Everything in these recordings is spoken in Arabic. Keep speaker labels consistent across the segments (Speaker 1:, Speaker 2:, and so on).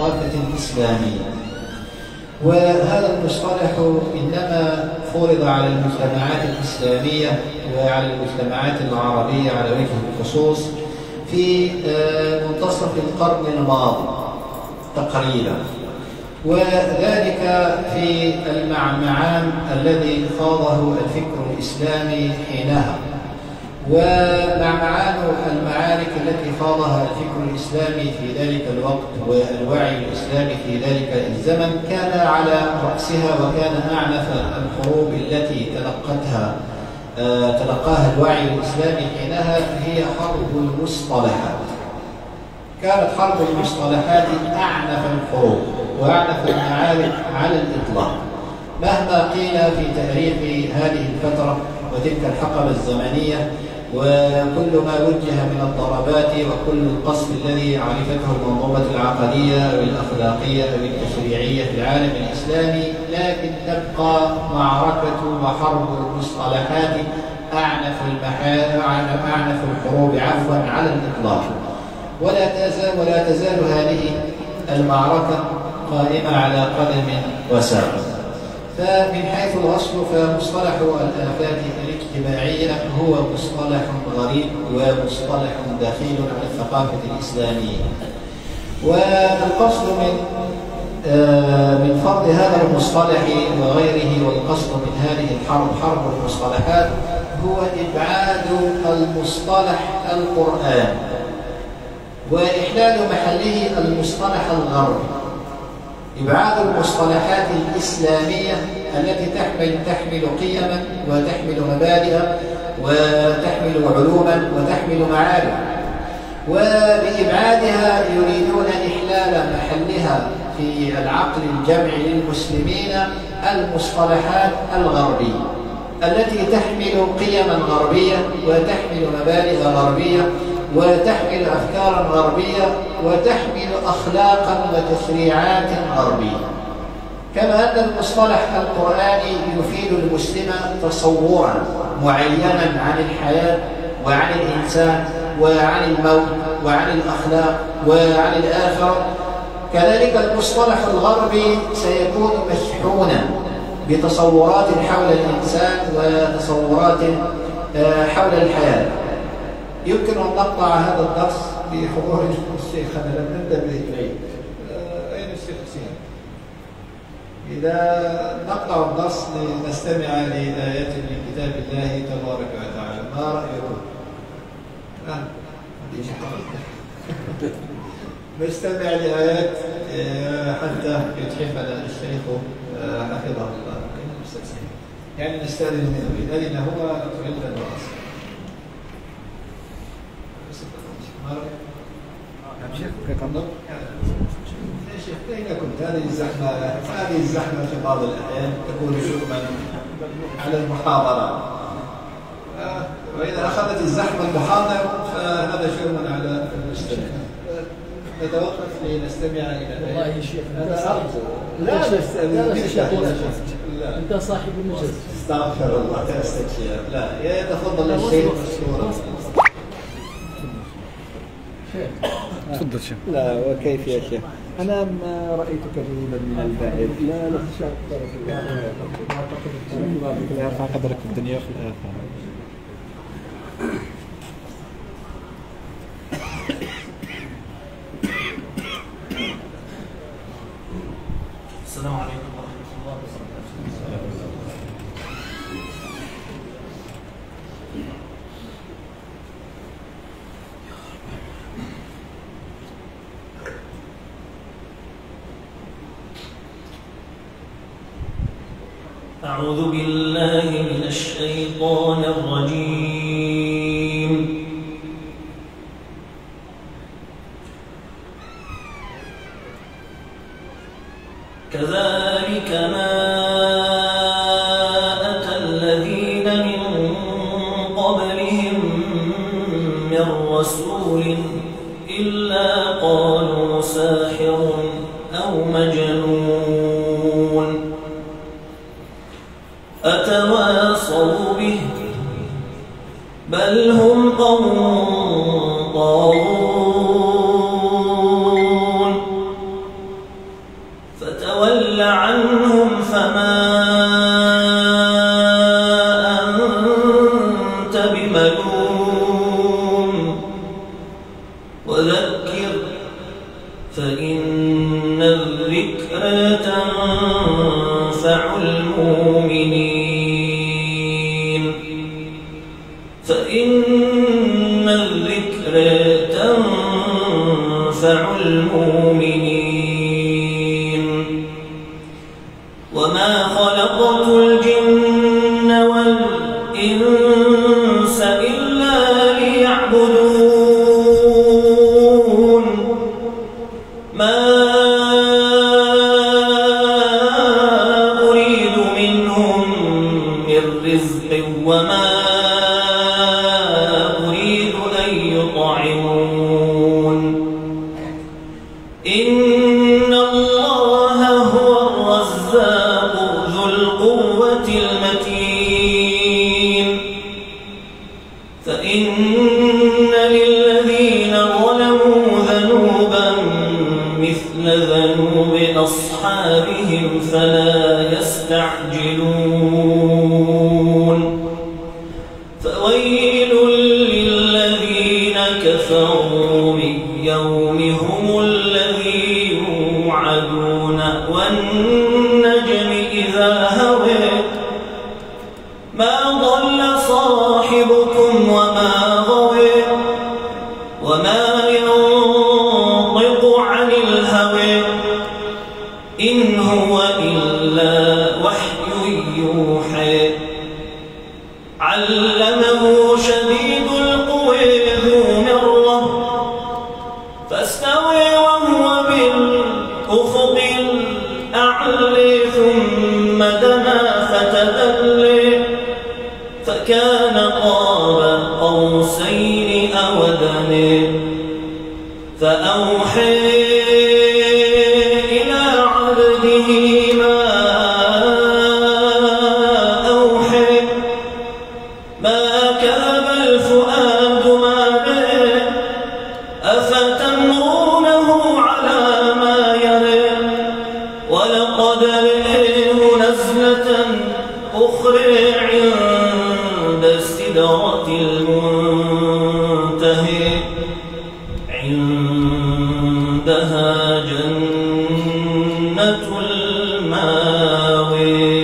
Speaker 1: ثقافة إسلامية. وهذا المصطلح إنما فرض على المجتمعات الإسلامية وعلى المجتمعات العربية على وجه الخصوص في منتصف القرن الماضي تقريبا، وذلك في المعمعان الذي خاضه الفكر الإسلامي حينها. ومعمعان المعارك التي خاضها الفكر الإسلامي في ذلك الوقت والوعي الإسلامي في ذلك الزمن كان على رأسها وكان أعنف الحروب التي تلقاها الوعي الإسلامي حينها هي حرب المصطلحات. كانت حرب المصطلحات أعنف الحروب وأعنف المعارك على الإطلاق مهما قيل في تاريخ هذه الفترة وتلك الحقبة الزمنية، وكل ما وجه من الضربات وكل القصف الذي عرفته المنظومة العقدية أو الأخلاقية أو التشريعية في العالم الإسلامي، لكن تبقى معركة وحرب المصطلحات أعنف الحروب على الإطلاق. ولا تزال هذه المعركة قائمة على قدم وساق. فمن حيث الأصل فمصطلح الآفات الاجتماعية هو مصطلح غريب ومصطلح دخيل على الثقافة الإسلامية. والقصد من فرض هذا المصطلح وغيره، والقصد من هذه الحرب حرب المصطلحات هو إبعاد المصطلح القرآن وإحلال محله المصطلح الغربي. إبعاد المصطلحات الإسلامية التي تحمل قيما وتحمل مبادئ وتحمل علوما وتحمل معارف، وبإبعادها يريدون إحلال محلها في العقل الجمعي للمسلمين المصطلحات الغربية التي تحمل قيما غربية وتحمل مبادئ غربية وتحمل أفكارا غربية وتحمل أخلاقا وتشريعات غربية. كما أن المصطلح القرآني يفيد المسلم تصورا معينا عن الحياة وعن الإنسان وعن الموت وعن الأخلاق وعن الآخرة، كذلك المصطلح الغربي سيكون مشحونا بتصورات حول الإنسان وتصورات حول الحياة. يمكن أن نقطع هذا الدرس بحضور الشيخ. أنا لم نبدأ به العيد. أين الشيخ حسين؟ إذا نقطع الدرس لنستمع لآيات من كتاب الله تبارك وتعالى، ما رأيكم؟ نستمع لآيات حتى يتحفنا الشيخ حفظه الله. يعني نستأذن منه إذا هو تريد الدرس. يا شيخ أين كنت؟ هذه الزحمة في بعض الأحيان تكون شؤما على المحاضرة، وإذا أخذت الزحمة المحاضرة فهذا شؤم على المستمع. نتوقف لنستمع إلى
Speaker 2: والله يا شيخ
Speaker 1: لا
Speaker 2: أنت صاحب المجلس.
Speaker 1: استغفر الله تستكشف. لا يتفضل الشيخ مشكورا.
Speaker 3: تفضل شيخ.
Speaker 4: لا وكيف يا شيخ؟ أنا ما رأيتك جميلا من البعيد. لا لا يرفع قدرك في الدنيا وفي الآخرة.
Speaker 5: السلام عليكم ورحمة الله وبركاته. أعوذ بالله من الشيطان الرجيم. كذلك ما أتى الذين من قبلهم من رسول إلا قالوا ساحر أو مجنون أتواصوا به بل هم قوم طاغون فتول عنهم فما أنت بملوم وذكر فإن الذكرى تنفع المؤمنين فإن الذكرى تنفع المؤمنين وما خلقت الجن والإنس إلا ليعبدون ما أريد منهم من رزق وما أريد أن يطعمون إن الله هو الرزاق ذو القوة المتين فإن للذين ظلموا ذنوبا مثل ذنوب أصحابهم فلا يستعجلون فويل للذين كفروا من يومهم الذي يوعدون والنجم إذا هوى ما ضل صاحبكم وما غوى وما ينطق عن الهوى إن هو إلا وحي يوحى علمه شديد القوى ذو مرة فاستوى وهو بالأفق الأعلى ثم دنا فتدلى فكان قاب قوسين أو أدنى فأوحى إلى عبده ما أوحى ما كذب الفؤاد ما رأى أفتمرونه على ما يرى ولقد رآه نزلة أخرى عند سدرة المنتهى عندها جنة الماوى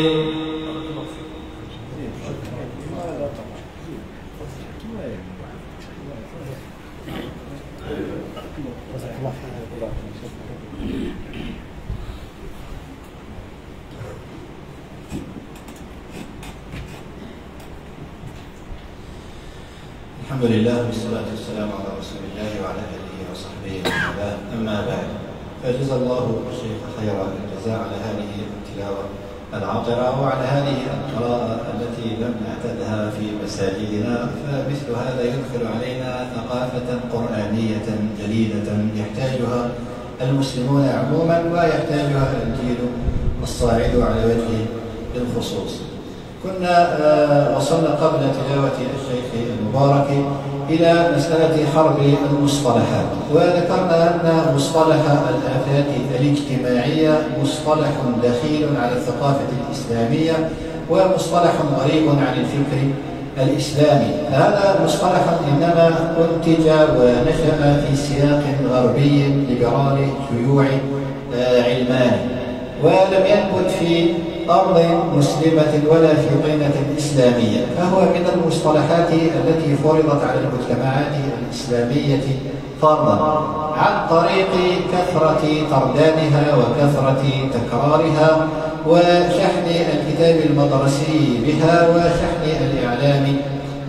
Speaker 1: الحمد لله والصلاة والسلام على رسول الله وعلى آله وصحبه ومن والاه أما بعد فجزا الله الشيخ خير الجزاء على هذه التلاوة العاطرة وعلى هذه القراءة التي لم نعتدها في مساجدنا فمثل هذا يدخل علينا ثقافة قرآنية جديدة يحتاجها المسلمون عموما ويحتاجها الجيل الصاعد على وجه الخصوص. كنا وصلنا قبل تلاوة الشيخ المبارك إلى مسألة حرب المصطلحات وذكرنا أن مصطلح الآفات الاجتماعية مصطلح دخيل على الثقافة الإسلامية ومصطلح غريب عن الفكر الإسلامي. هذا مصطلح إنما أنتج ونشأ في سياق غربي ليبرالي شيوعي علماني ولم ينبت في أرض مسلمة ولا في طينة إسلامية فهو من المصطلحات التي فرضت على المجتمعات الإسلامية فرضا عن طريق كثرة تردادها وكثرة تكرارها وشحن الكتاب المدرسي بها وشحن الإعلام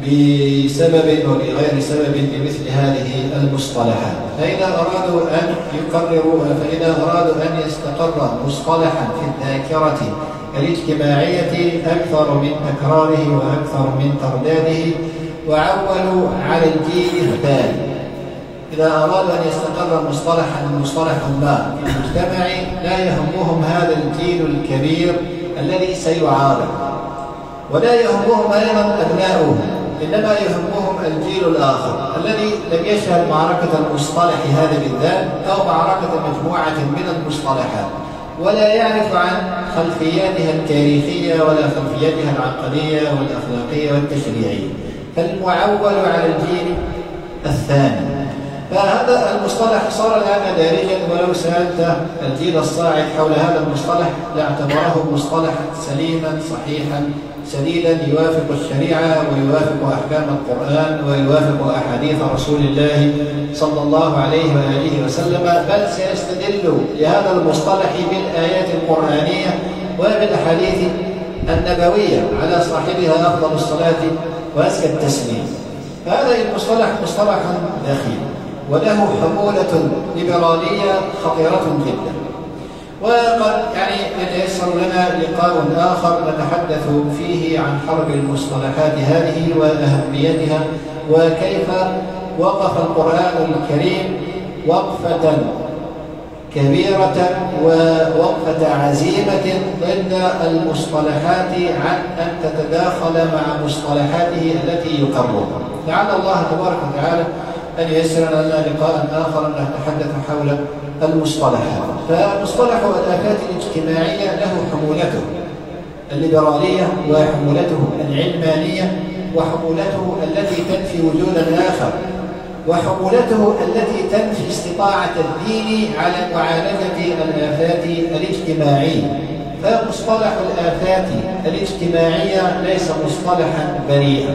Speaker 1: بسبب وبغير سبب بمثل هذه المصطلحات. فإذا أرادوا أن يقرروا فإذا أرادوا أن يستقر مصطلحا في الذاكرة الاجتماعية أكثر من تكراره وأكثر من ترداده وعولوا على الجيل الثاني. إذا أرادوا أن يستقر مصطلحا ما في المجتمع لا يهمهم هذا الجيل الكبير الذي سيعارض ولا يهمهم أيضا أبناؤه إنما يهمهم الجيل الآخر الذي لم يشهد معركة المصطلح هذا بالذات أو معركة مجموعة من المصطلحات ولا يعرف عن خلفياتها التاريخية ولا خلفياتها العقدية والأخلاقية والتشريعية، فالمعول على الجيل الثاني. فهذا المصطلح صار الآن دارجا، ولو سألت الجيل الصاعد حول هذا المصطلح لاعتبره مصطلحا سليما صحيحا سديدا يوافق الشريعة ويوافق أحكام القرآن ويوافق أحاديث رسول الله صلى الله عليه وآله وسلم، بل سيستدل لهذا المصطلح بالآيات القرآنية وبالأحاديث النبوية على صاحبها أفضل الصلاة وأزكى التسليم. فهذا المصطلح مصطلح دخيل وله حمولة ليبرالية خطيرة جدا، وقد يتيسر لنا لقاء آخر نتحدث فيه عن حرب المصطلحات هذه وأهميتها، وكيف وقف القرآن الكريم وقفة كبيرة ووقفة عزيمة ضد المصطلحات عن أن تتداخل مع مصطلحاته التي يقررها. لعل الله تبارك وتعالى أن ييسر لنا لقاء آخر نتحدث حول المصطلحات. فمصطلح الآفات الاجتماعية له حمولته الليبرالية وحمولته العلمانية وحمولته التي تنفي وجود الآخر وحمولته التي تنفي استطاعة الدين على معالجة الآفات الاجتماعية. فمصطلح الآفات الاجتماعية ليس مصطلحا بريئا.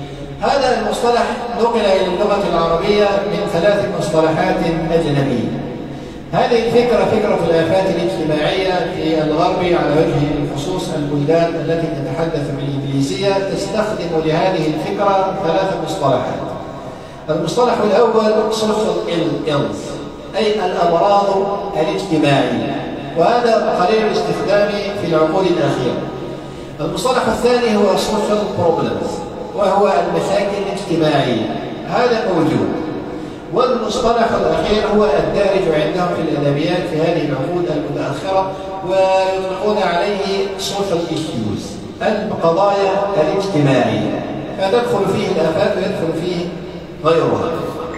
Speaker 1: هذا المصطلح نقل إلى اللغة العربية من 3 مصطلحات أجنبية. هذه الفكرة فكرة الآفات الاجتماعية في الغرب على وجه الخصوص البلدان التي تتحدث بالإنجليزية تستخدم لهذه الفكرة 3 مصطلحات. المصطلح الأول social ills، أي الأمراض الاجتماعية، وهذا قليل الاستخدام في العقود الأخيرة. المصطلح الثاني هو social problems، وهو المشاكل الاجتماعية، هذا موجود. والمصطلح الأخير هو الدارج عندهم في الأدبيات في هذه العقود المتأخرة، ويطلقون عليه social issues، القضايا الاجتماعية، فتدخل فيه الآفات ويدخل فيه غيرها.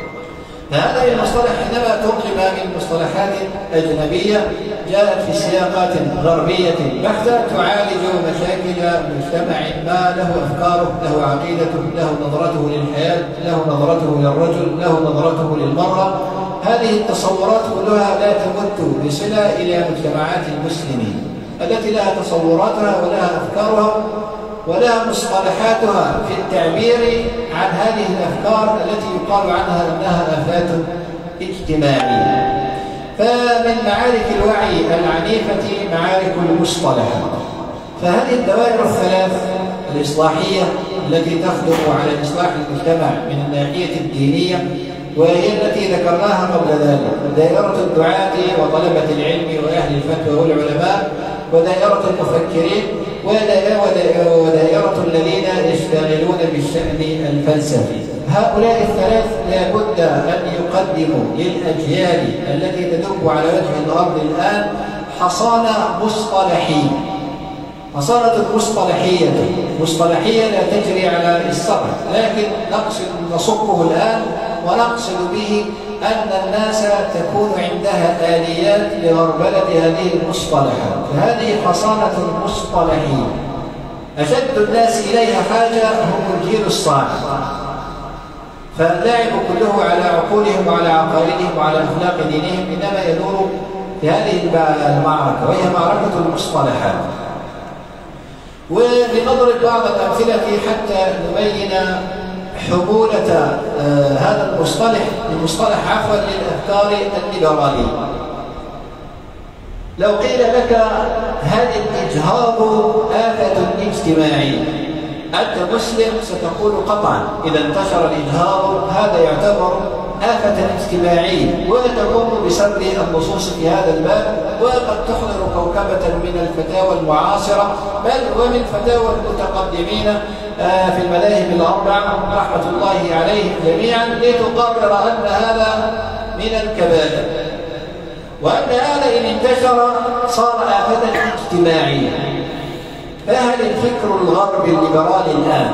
Speaker 1: فهذا المصطلح حينما ترجم من مصطلحات أجنبية جاءت في سياقات غربية بحتة تعالج مشاكل مجتمع ما، له أفكاره، له عقيدته، له نظرته للحياة، له نظرته للرجل، له نظرته للمرأة. هذه التصورات كلها لا تمت بصلة إلى مجتمعات المسلمين التي لها تصوراتها ولها أفكارها ولها مصطلحاتها في التعبير عن هذه الأفكار التي يقال عنها أنها آفات اجتماعية. فمن معارك الوعي العنيفة معارك المصطلحات. فهذه الدوائر الثلاث الإصلاحية التي تخدم على إصلاح المجتمع من الناحية الدينية، وهي التي ذكرناها قبل ذلك، دائرة الدعاة وطلبة العلم وأهل الفتوى والعلماء، ودائرة المفكرين، ودائرة الذين يشتغلون بالشأن الفلسفي. هؤلاء الثلاث لا بد أن يقدموا للأجيال التي تدب على وجه الأرض الآن حصانة مصطلحية، حصانة مصطلحية لا تجري على السطح، لكن نصبه الآن ونقصد به أن الناس تكون عندها آليات لغربلة هذه المصطلحات. فهذه حصانة مصطلحية أشد الناس إليها حاجة هم الجيل الصاعد، فاللعب كله على عقولهم وعلى عقائدهم وعلى أخلاق دينهم إنما يدور في هذه المعركة، وهي معركة المصطلحات. ولنضرب بعض الأمثلة حتى نبين حمولة هذا المصطلح للأفكار الليبرالية. لو قيل لك هذا الإجهاض آفة اجتماعية، أنت مسلم ستقول قطعا إذا انتشر الإجهاض هذا يعتبر آفة اجتماعية، وتقوم بسرد النصوص في هذا الباب، وقد تحضر كوكبة من الفتاوى المعاصرة بل ومن فتاوى المتقدمين في المذاهب الأربع رحمة الله عليهم جميعا، لتقرر أن هذا من الكبائر، وأن هذا إن انتشر صار آفة اجتماعية. فهل الفكر الغربي الليبرالي الآن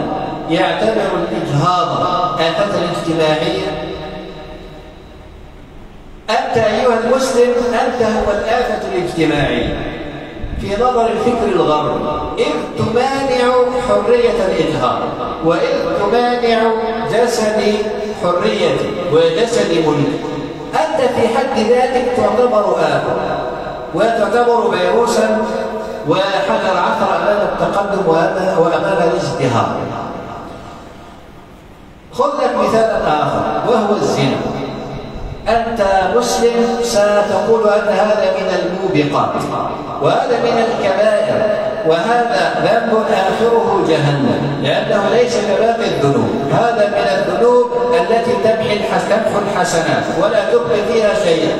Speaker 1: يعتبر الإجهاض آفة اجتماعية؟ أنت أيها المسلم أنت هو الآفة الاجتماعية في نظر الفكر الغربي، إذ تمانع حرية الإظهار، وإذ تمانع جسد حريتي وجسد ملك. أنت في حد ذاتك تعتبر آفة وتعتبر فيروسا وحجر عثر أمام التقدم وأمام الازدهار. خذ لك مثالا آخر وهو الزنا. أنت مسلم ستقول أن هذا من الموبقات وهذا من الكبائر وهذا ذنب آخره جهنم، لأنه ليس كباقي الذنوب، هذا من الذنوب التي تمحو الحسنات ولا تبقي فيها شيئا.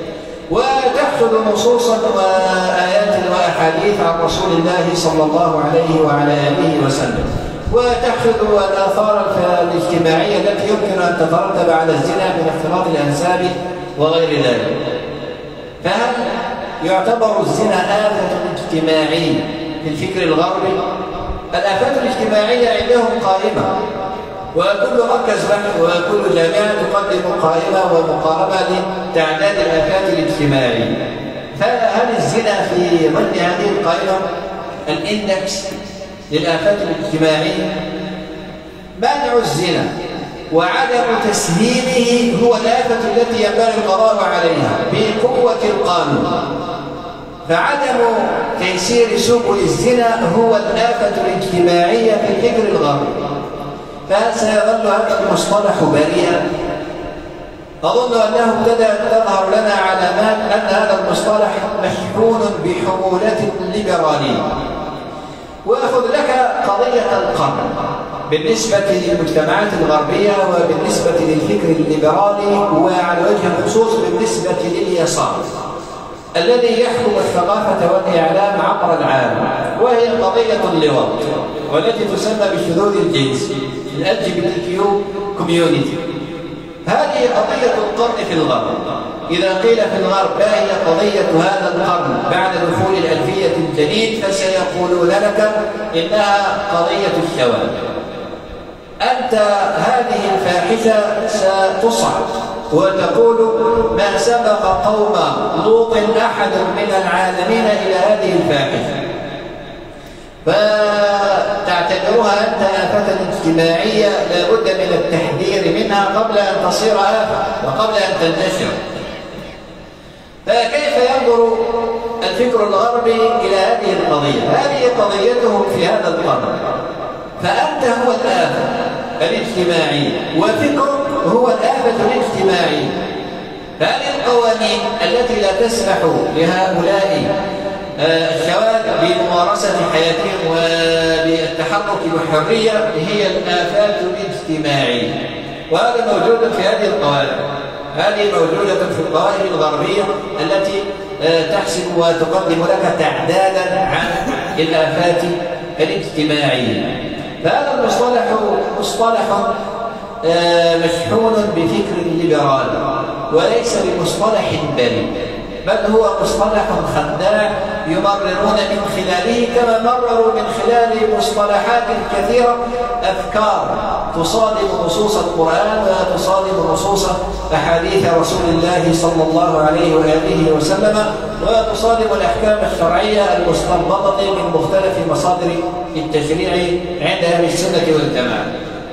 Speaker 1: وتحصل نصوصا وآيات وأحاديث عن رسول الله صلى الله عليه وعلى آله وسلم، وتحصل الآثار الاجتماعية التي يمكن أن تترتب على الزنا من اختلاط الأنساب وغير ذلك. فهل يعتبر الزنا آفة اجتماعية في الفكر الغربي؟ الآفات الاجتماعية عندهم قائمة، وكل مركز بحث وكل جامعة تقدم قائمة ومقاربة لتعداد الآفات الاجتماعية. فهل الزنا في ضمن هذه القائمة الإندكس للآفات الاجتماعية؟ منع الزنا وعدم تسهيله هو الآفة التي ينبغي القضاء عليها بقوة القانون. فعدم تيسير سبل الزنا هو الآفة الاجتماعية في الفكر الغربي. فهل سيظل هذا المصطلح بريئا؟ أظن أنه ابتدأت تظهر لنا علامات أن هذا المصطلح مشحون بحمولة ليبرالية. وأخذ لك قضية القرن بالنسبة للمجتمعات الغربية وبالنسبة للفكر الليبرالي، وعلى وجه الخصوص بالنسبة لليسار الذي يحكم الثقافة والإعلام عبر العالم، وهي قضية اللواط والتي تسمى بشذوذ الجنس LGBT community. هذه قضية القرن في الغرب. إذا قيل في الغرب ما هي قضية هذا القرن بعد دخول الألفية الجديد فسيقولون لك إنها قضية الشواذ. أنت هذه الفاحشة ستصعد وتقول ما سبق قوم لوط أحد من العالمين إلى هذه الفاحشة، فتعتبرها أنت آفة اجتماعية لا بد من التحذير منها قبل أن تصير آفة وقبل أن تنتشر. فكيف ينظر الفكر الغربي إلى هذه القضية؟ هذه قضيتهم في هذا القرن. فأنت هو الآفة الاجتماعية وفكرك هو الآفة الاجتماعية. فهذه القوانين التي لا تسمح لهؤلاء الشواذ بممارسة حياتهم وبالتحرك بحرية هي الآفات الاجتماعية، وهذا موجود في هذه القوانين. هذه موجودة في القوانين الغربية التي تحسب وتقدم لك تعدادا عن الآفات الاجتماعية. فهذا المصطلح مصطلح مشحون بفكر ليبرالي وليس بمصطلح بريء، بل هو مصطلح خداع يمررون من خلاله كما مرروا من خلال مصطلحات كثيرة أفكار تصادم نصوص القرآن وتصادم نصوص أحاديث رسول الله صلى الله عليه وآله وسلم وتصادم الأحكام الشرعية المستنبطة من مختلف مصادر التشريع عند أهل السنة والجماعة.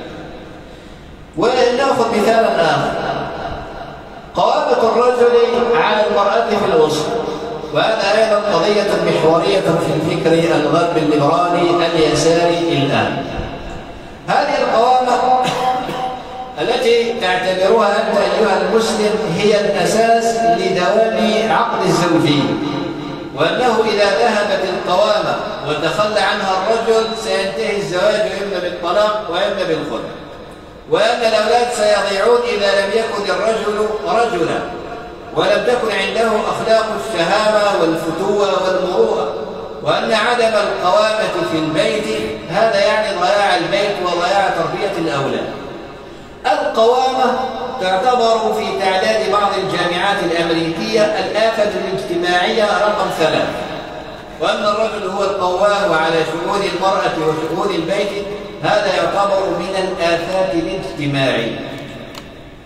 Speaker 1: ولنأخذ مثالا آخر، قوامة الرجل على المرأة في الأسرة، وهذا أيضا قضية محورية في الفكر الغربي الليبرالي اليساري الآن. هذه القوامة التي تعتبرها أنت أيها المسلم هي الأساس لدوام عقد الزوجية، وأنه إذا ذهبت القوامة وتخلى عنها الرجل سينتهي الزواج إما بالطلاق وإما بالخلع، وأن الأولاد سيضيعون إذا لم يكن الرجل رجلا ولم تكن عنده أخلاق الشهامة والفتوة والمروءة، وأن عدم القوامة في البيت هذا يعني ضياع البيت وضياع تربية الأولاد. القوامة تعتبر في تعداد بعض الجامعات الأمريكية الآفة الاجتماعية رقم 3، وأن الرجل هو القوام على شؤون المرأة وشؤون البيت هذا يعتبر من الآفات الاجتماعية.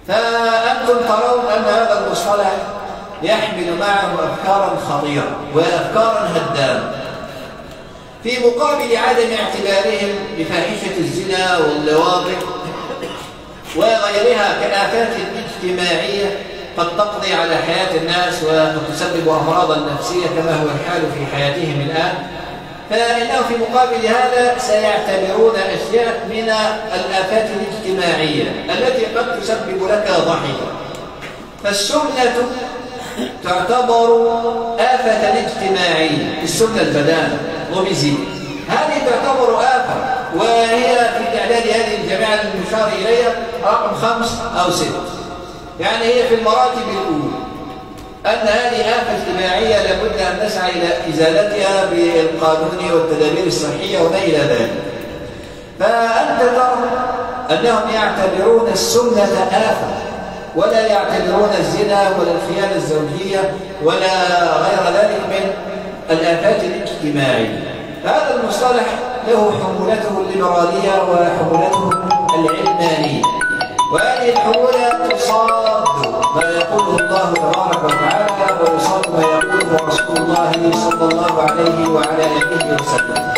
Speaker 1: فأنتم ترون أن هذا المصطلح يحمل معه أفكارا خطيرة وأفكارا هدامة، في مقابل عدم اعتبارهم بفاحشة الزنا واللواطف وغيرها كآفات اجتماعية قد تقضي على حياة الناس وقد تسبب أمراضا نفسية كما هو الحال في حياتهم الآن. فإنهم في مقابل هذا سيعتبرون أشياء من الآفات الاجتماعية التي قد تسبب لك ضحكا. فالسمنة تعتبر آفة اجتماعية، السمنة البدانة وبزيد، هذه تعتبر آفة، وهي في تعداد هذه الجماعة المشار إليها رقم 5 أو 6، يعني هي في المراتب الأولى، أن هذه آفة اجتماعية لابد أن نسعى إلى إزالتها بالقانون والتدابير الصحية وما إلى ذلك. فأنت ترى أنهم يعتبرون السمنة آفة، ولا يعتبرون الزنا ولا الخيانة الزوجية ولا غير ذلك من الآفات الاجتماعية. هذا المصطلح له حمولته الليبرالية وحمولته العلمانية، وهذه الحمولة تصاد ما يقوله الله تبارك وتعالى ويصاد ما يقوله رسول الله صلى الله عليه وعلى آله وسلم.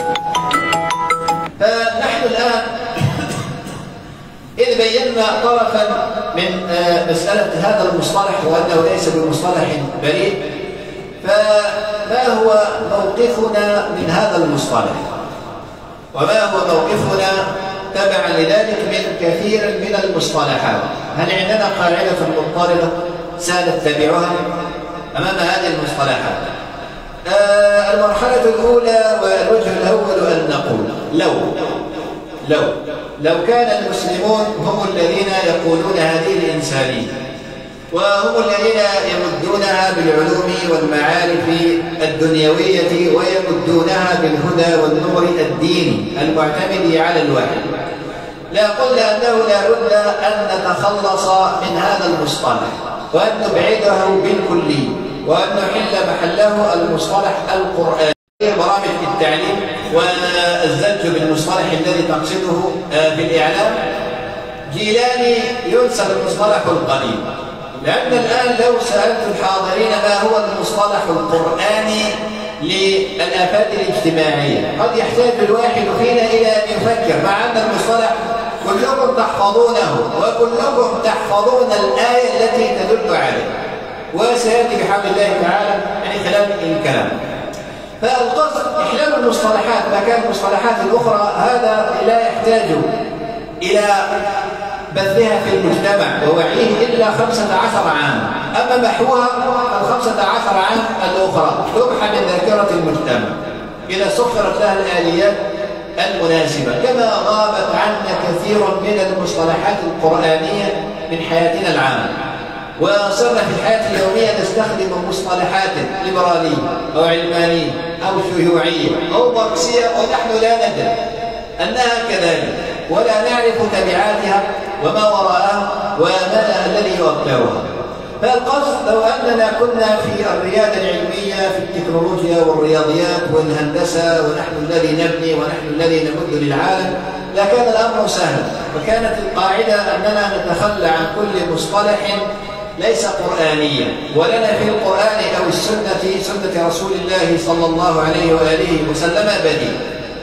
Speaker 1: فنحن الآن إذ بينا طرفا من مسألة هذا المصطلح وأنه ليس بمصطلح بريء، فما هو موقفنا من هذا المصطلح؟ وما هو موقفنا تبعا لذلك من كثير من المصطلحات؟ هل عندنا قاعدة مضطردة سنتبعها أمام هذه المصطلحات؟ المرحلة الأولى والوجه الأول أن نقول لو كان المسلمون هم الذين يقولون هذه الإنسانية وهم الذين يمدونها بالعلوم والمعارف الدنيوية ويمدونها بالهدى والنور الديني المعتمد على الوحي، لا قلنا أنه لا بد أن نتخلص من هذا المصطلح وأن نبعده بالكلي وأن نحل محله المصطلح القرآني. برامج التعليم والزج بالمصطلح الذي تقصده بالإعلام جيلاني ينسب المصطلح القديم، لأن الآن لو سألت الحاضرين ما هو المصطلح القرآني للآفات الاجتماعية قد يحتاج الواحد فينا إلى أن يفكر، مع أن المصطلح كلكم تحفظونه وكلكم تحفظون الآية التي تدل عليه، وسيأتي بحمد الله تعالى يعني خلال الكلام. فالقصد إحلال المصطلحات مكان المصطلحات الأخرى هذا لا يحتاج إلى بثها في المجتمع ووعيه إلا 15 عام، أما محوها ال15 عام الأخرى تمحى من ذاكرة المجتمع إذا سخرت لها الآليات المناسبة، كما غابت عنا كثير من المصطلحات القرآنية من حياتنا العامة، وصرنا في الحياة اليومية نستخدم مصطلحات ليبرالية أو علمانية أو شيوعية أو ماركسية ونحن لا ندري أنها كذلك ولا نعرف تبعاتها وما وراءها وما الذي يؤثرها. فالقصد لو أننا كنا في الريادة العلمية في التكنولوجيا والرياضيات والهندسة ونحن الذي نبني ونحن الذي نمد للعالم لكان الأمر سهلا، وكانت القاعدة أننا نتخلى عن كل مصطلح ليس قرآنيا ولنا في القرآن أو سنة رسول الله صلى الله عليه وآله وسلم بديل.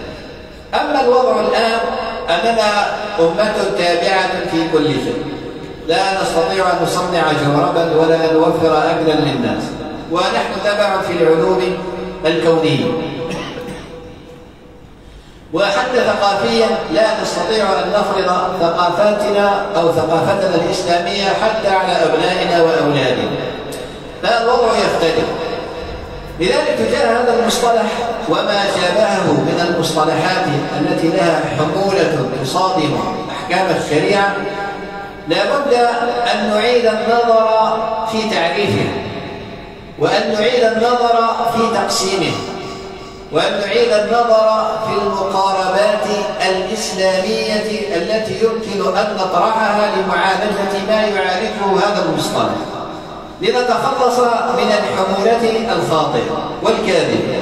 Speaker 1: أما الوضع الآن أننا أمة تابعة في كل شيء، لا نستطيع أن نصنع جرابا ولا أن نوفر أكلا للناس، ونحن تبع في العلوم الكونية، وحتى ثقافيا لا نستطيع أن نفرض ثقافتنا أو ثقافتنا الإسلامية حتى على أبنائنا وأولادنا، فالوضع يختلف. لذلك تجاه هذا المصطلح وما شابهه من المصطلحات التي لها حمولة تصادم أحكام الشريعة لابد أن نعيد النظر في تعريفها، وأن نعيد النظر في تقسيمه، وأن نعيد النظر في المقاربات الإسلامية التي يمكن أن نطرحها لمعالجة ما يعالجه هذا المصطلح لنتخلص من الحمولة الخاطئة والكاذبة.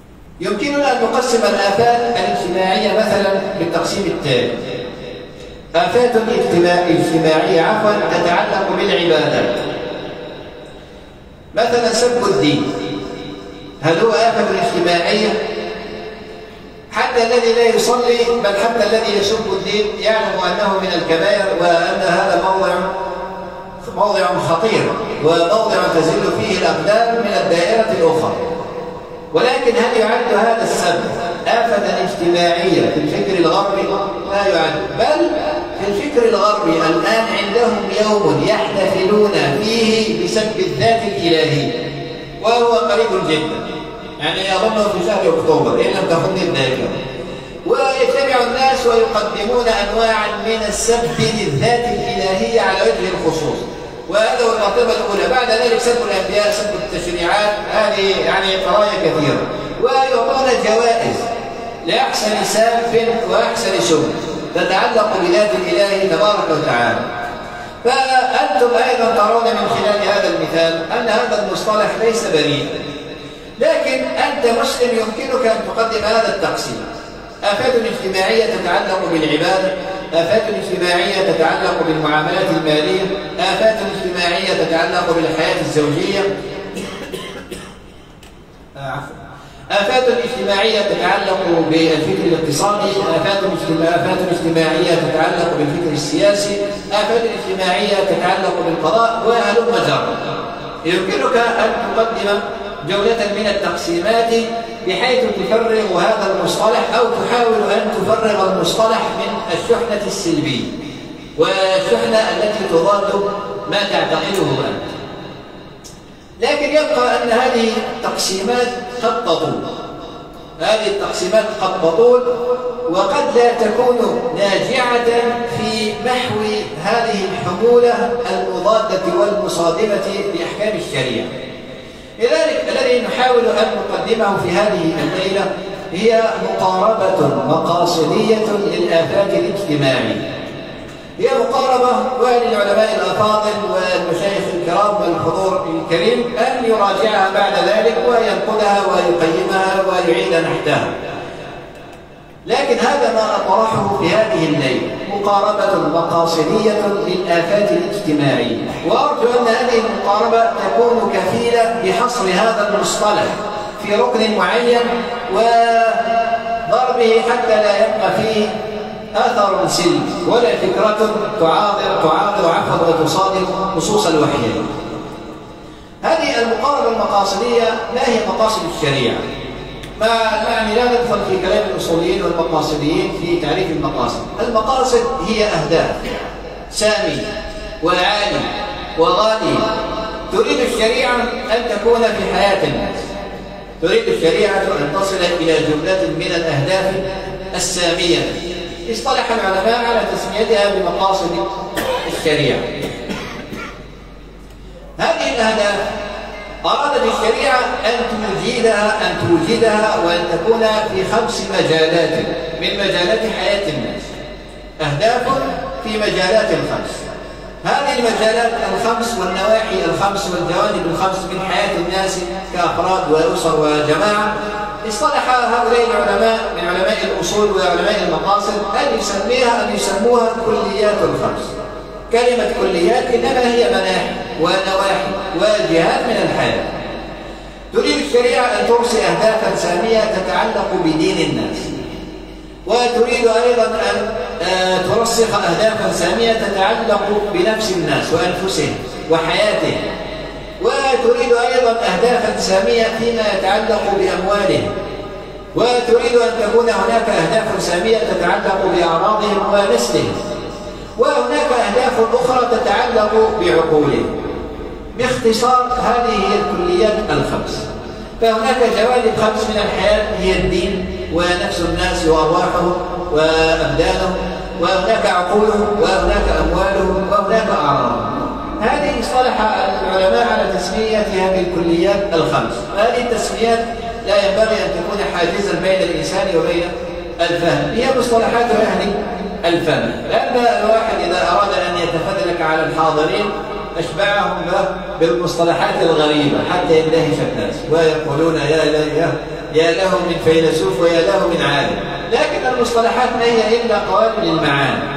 Speaker 1: يمكننا أن نقسم الآفات الاجتماعية مثلا بالتقسيم التالي: آفات اجتماعية تتعلق بالعبادات. مثلا سب الدين، هل هو آفة اجتماعية؟ حتى الذي لا يصلي، بل حتى الذي يسب الدين يعلم أنه من الكبائر، وأن هذا موضع خطير وموضع تزل فيه الأقدام من الدائرة الأخرى. ولكن هل يعد هذا السب آفة اجتماعية في الفكر الغربي؟ لا يعد، بل في الفكر الغربي الآن عندهم يوم يحتفلون فيه بسب الذات الإلهية، وهو قريب جدا، يعني أظنه في شهر أكتوبر إن لم تخن الذاكرة. ويجتمع الناس ويقدمون أنواعا من السب للذات الإلهية على وجه الخصوص، وهذا هو المرتبة الأولى. بعد ذلك سب الأنبياء، سب التشريعات، هذه يعني قضايا كثيرة. ويعطون جوائز لأحسن ساب وأحسن سب تتعلق بذات الإله تبارك وتعالى. فأنتم أيضا ترون من خلال هذا المثال أن هذا المصطلح ليس بريئا، لكن أنت مسلم يمكنك أن تقدم هذا التقسيم: آفات اجتماعية تتعلق بالعبادة، آفات اجتماعية تتعلق بالمعاملات المالية، آفات اجتماعية تتعلق بالحياة الزوجية، آفات اجتماعية تتعلق بالفكر الاقتصادي، آفات اجتماعية تتعلق بالفكر السياسي، آفات اجتماعية تتعلق بالقضاء، وهلم جرا. يمكنك أن تقدم جولة من التقسيمات بحيث تفرغ هذا المصطلح، أو تحاول أن تفرغ المصطلح من الشحنة السلبية والشحنة التي تضاد ما تعتقده أنت. لكن يبقى أن هذه التقسيمات قد تطول، وقد لا تكون ناجعة في محو هذه الحمولة المضادة والمصادمة لأحكام الشريعة. لذلك الذي نحاول أن نقدمه في هذه الليلة هي مقاربة مقاصدية للآفات الاجتماعية. هي مقاربة، وللعلماء الأفاضل والمشايخ الكرام والحضور الكريم أن يراجعها بعد ذلك وينقدها ويقيمها ويعيد نحتها. لكن هذا ما أطرحه في هذه الليلة: مقاربة مقاصدية للآفات الاجتماعية. وأرجو أن هذه المقاربة تكون كفيلة بحصر هذا المصطلح في ركن معين وضربه حتى لا يبقى فيه أثر سلبي ولا فكرة تعارض وتصادم نصوص الوحيين. هذه المقاربة المقاصدية ما هي مقاصد الشريعة؟ يعني لا ندخل في كلام الأصوليين والمقاصديين في تعريف المقاصد. المقاصد هي أهداف سامية وعالية وغالية تريد الشريعة أن تكون في حياة الناس، تريد الشريعة أن تصل إلى جملة من الأهداف السامية اصطلح العلماء على تسميتها بمقاصد الشريعة. هذه الأهداف أرادت الشريعة أن توجدها وأن تكون في 5 مجالات من مجالات حياة الناس. أهداف في مجالات 5. هذه المجالات 5 والنواحي 5 والجوانب 5 من حياة الناس كأفراد وأسر وجماعة اصطلح هؤلاء العلماء من علماء الأصول وعلماء المقاصد أن يسموها كليات 5. كلمة كليات إنما هي مناحي ونواحي وجهات من الحياة. تريد الشريعة أن ترسي أهدافا سامية تتعلق بدين الناس، وتريد أيضا أن ترسخ أهدافا سامية تتعلق بنفس الناس وأنفسهم وحياتهم، وتريد أيضا أهدافا سامية فيما يتعلق بأموالهم، وتريد أن تكون هناك أهداف سامية تتعلق بأعراضهم ونسلهم، وهناك أهداف أخرى تتعلق بعقولهم. باختصار هذه هي الكليات 5. فهناك جوانب 5 من الحياة هي الدين ونفس الناس وأرواحهم وأبدانهم، وهناك عقولهم وهناك أموالهم وهناك أعراضهم. هذه اصطلح العلماء على تسميتها بالكليات 5. هذه التسميات لا ينبغي أن تكون حاجزا بين الإنسان وبين الفهم، هي مصطلحات أهل الفهم، لأن الواحد إذا أراد أن يتفدلك على الحاضرين أشبعهم بالمصطلحات الغريبة حتى يندهش الناس ويقولون يا له من فيلسوف ويا له من عالم. لكن المصطلحات ما هي إلا قوالب المعاني.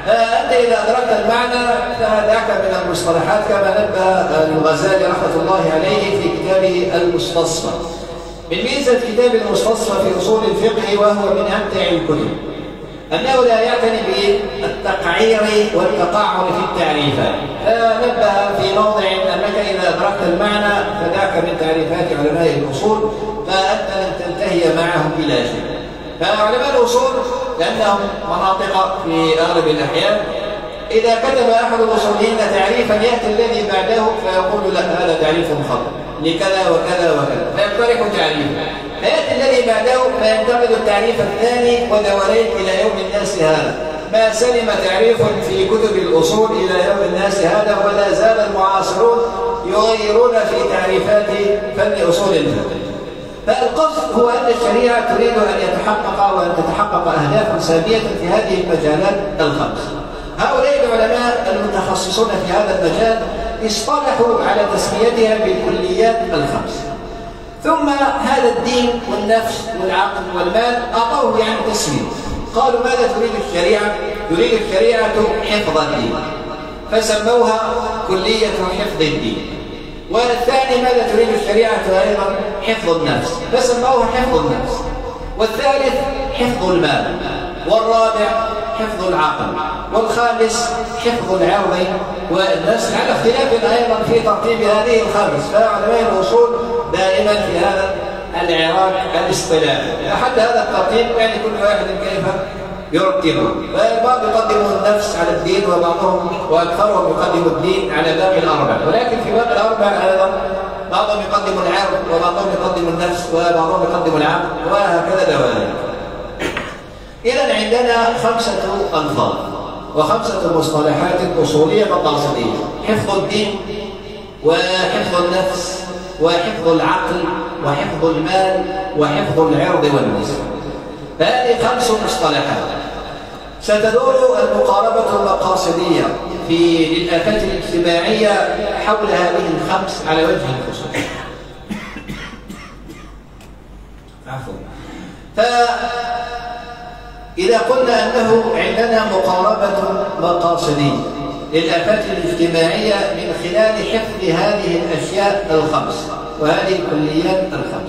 Speaker 1: فأنت إذا أدركت المعنى فذاك من المصطلحات، كما نبه الغزالي رحمة الله عليه في كتابه المستصفى. من ميزة كتاب المستصفى في أصول الفقه، وهو من أمتع الكتب، أنه لا يعتني بالتقعير والتقعر في التعريفات. فنبه في موضع أنك إذا أدركت المعنى فذاك من تعريفات علماء الأصول، فأنت لن تنتهي معهم إلى شيء. فعلماء الأصول لأنهم مناطق في أغلب الأحيان، إذا كتب أحد الأصوليين تعريفا يأتي الذي بعده فيقول لا هذا تعريف خطأ لكذا وكذا وكذا، فيقترح تعريفا، فيأتي الذي بعده فينتقد التعريف الثاني، ودوريت إلى يوم الناس هذا ما سلم تعريف في كتب الأصول إلى يوم الناس هذا، ولا زال المعاصرون يغيرون في تعريفات فن أصول الفقه. فالقصد هو أن الشريعة تريد أن يتحقق وأن تتحقق أهدافا سامية في هذه المجالات الخمس. هؤلاء العلماء المتخصصون في هذا المجال اصطلحوا على تسميتها بالكليات الخمس. ثم هذا الدين والنفس والعقل والمال أعطوه يعني تسمية. قالوا ماذا تريد الشريعة؟ تريد الشريعة حفظ الدين، فسموها كلية حفظ الدين. والثاني ماذا تريد الشريعة أيضا؟ حفظ النفس، فسموها حفظ النفس. والثالث حفظ المال. والرابع حفظ العقل. والخامس حفظ العرض والنسل، على اختلاف أيضا في ترتيب هذه الخمس. فعلماء الأصول دائما في هذا العراق الاصطلاحي لحد هذا الترتيب، يعني كل واحد كيف يرتبه. فالبعض يقدم النفس على الدين، وبعضهم واكثرهم يقدم الدين على باقي الاربع، ولكن في باقي الاربع ايضا بعضهم يقدم العرض، وبعضهم يقدم النفس، وبعضهم يقدم العقل، وهكذا دواليك. اذا عندنا 5 الفاظ و5 مصطلحات اصوليه مقاصديه: حفظ الدين، وحفظ النفس، وحفظ العقل، وحفظ المال، وحفظ العرض والنسل. هذه 5 مصطلحات. ستدور المقاربة المقاصدية في للآفات الاجتماعية حول هذه ال5 على وجه الخصوص. عفوا. فإذا قلنا أنه عندنا مقاربة مقاصدية للآفات الاجتماعية من خلال حفظ هذه الأشياء ال5 وهذه الكليات ال5،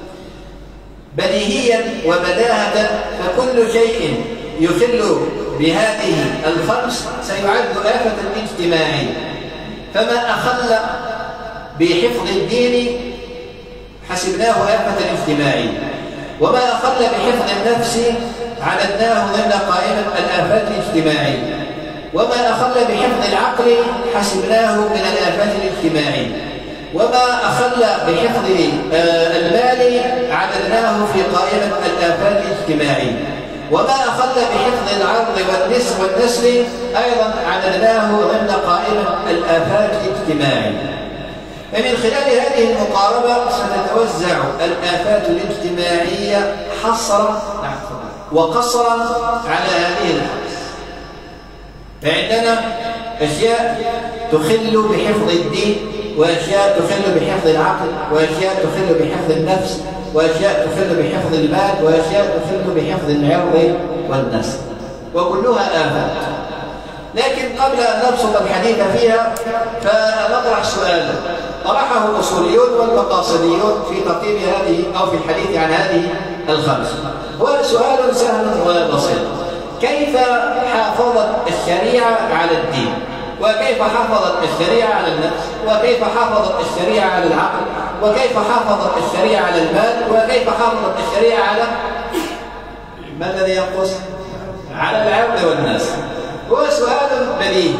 Speaker 1: بديهيا وبداهة فكل شيء يخل بهذه ال5 سيعد آفة اجتماعية. فما أخل بحفظ الدين حسبناه آفة اجتماعية، وما أخل بحفظ النفس عددناه ضمن قائمة الآفات الاجتماعية، وما أخل بحفظ العقل حسبناه من الآفات الاجتماعية، وما أخل بحفظ المال عددناه في قائمة الآفات الاجتماعية، وما أخل بحفظ العرض والنسل أيضا عددناه ضمن قائمة الآفات الاجتماعية. فمن خلال هذه المقاربة ستتوزع الآفات الاجتماعية حصرا وقصرا على هذه ال5. فعندنا أشياء تخل بحفظ الدين، وأشياء تخل بحفظ العقل، وأشياء تخل بحفظ النفس، وأشياء تخل بحفظ المال، وأشياء تخل بحفظ العرض والنسل، وكلها آفات. لكن قبل أن نبسط الحديث فيها فنطرح سؤالا طرحه الأصوليون والمقاصديون في ترتيب هذه أو في الحديث عن هذه ال5. هو سؤال سهل وبسيط: كيف حافظت الشريعة على الدين؟ وكيف حافظت الشريعة على النفس؟ وكيف حافظت الشريعة على العقل؟ وكيف حافظت الشريعة على المال؟ وكيف حافظت الشريعة على ما الذي ينقص؟ على العرض والناس. هو سؤال بديهي.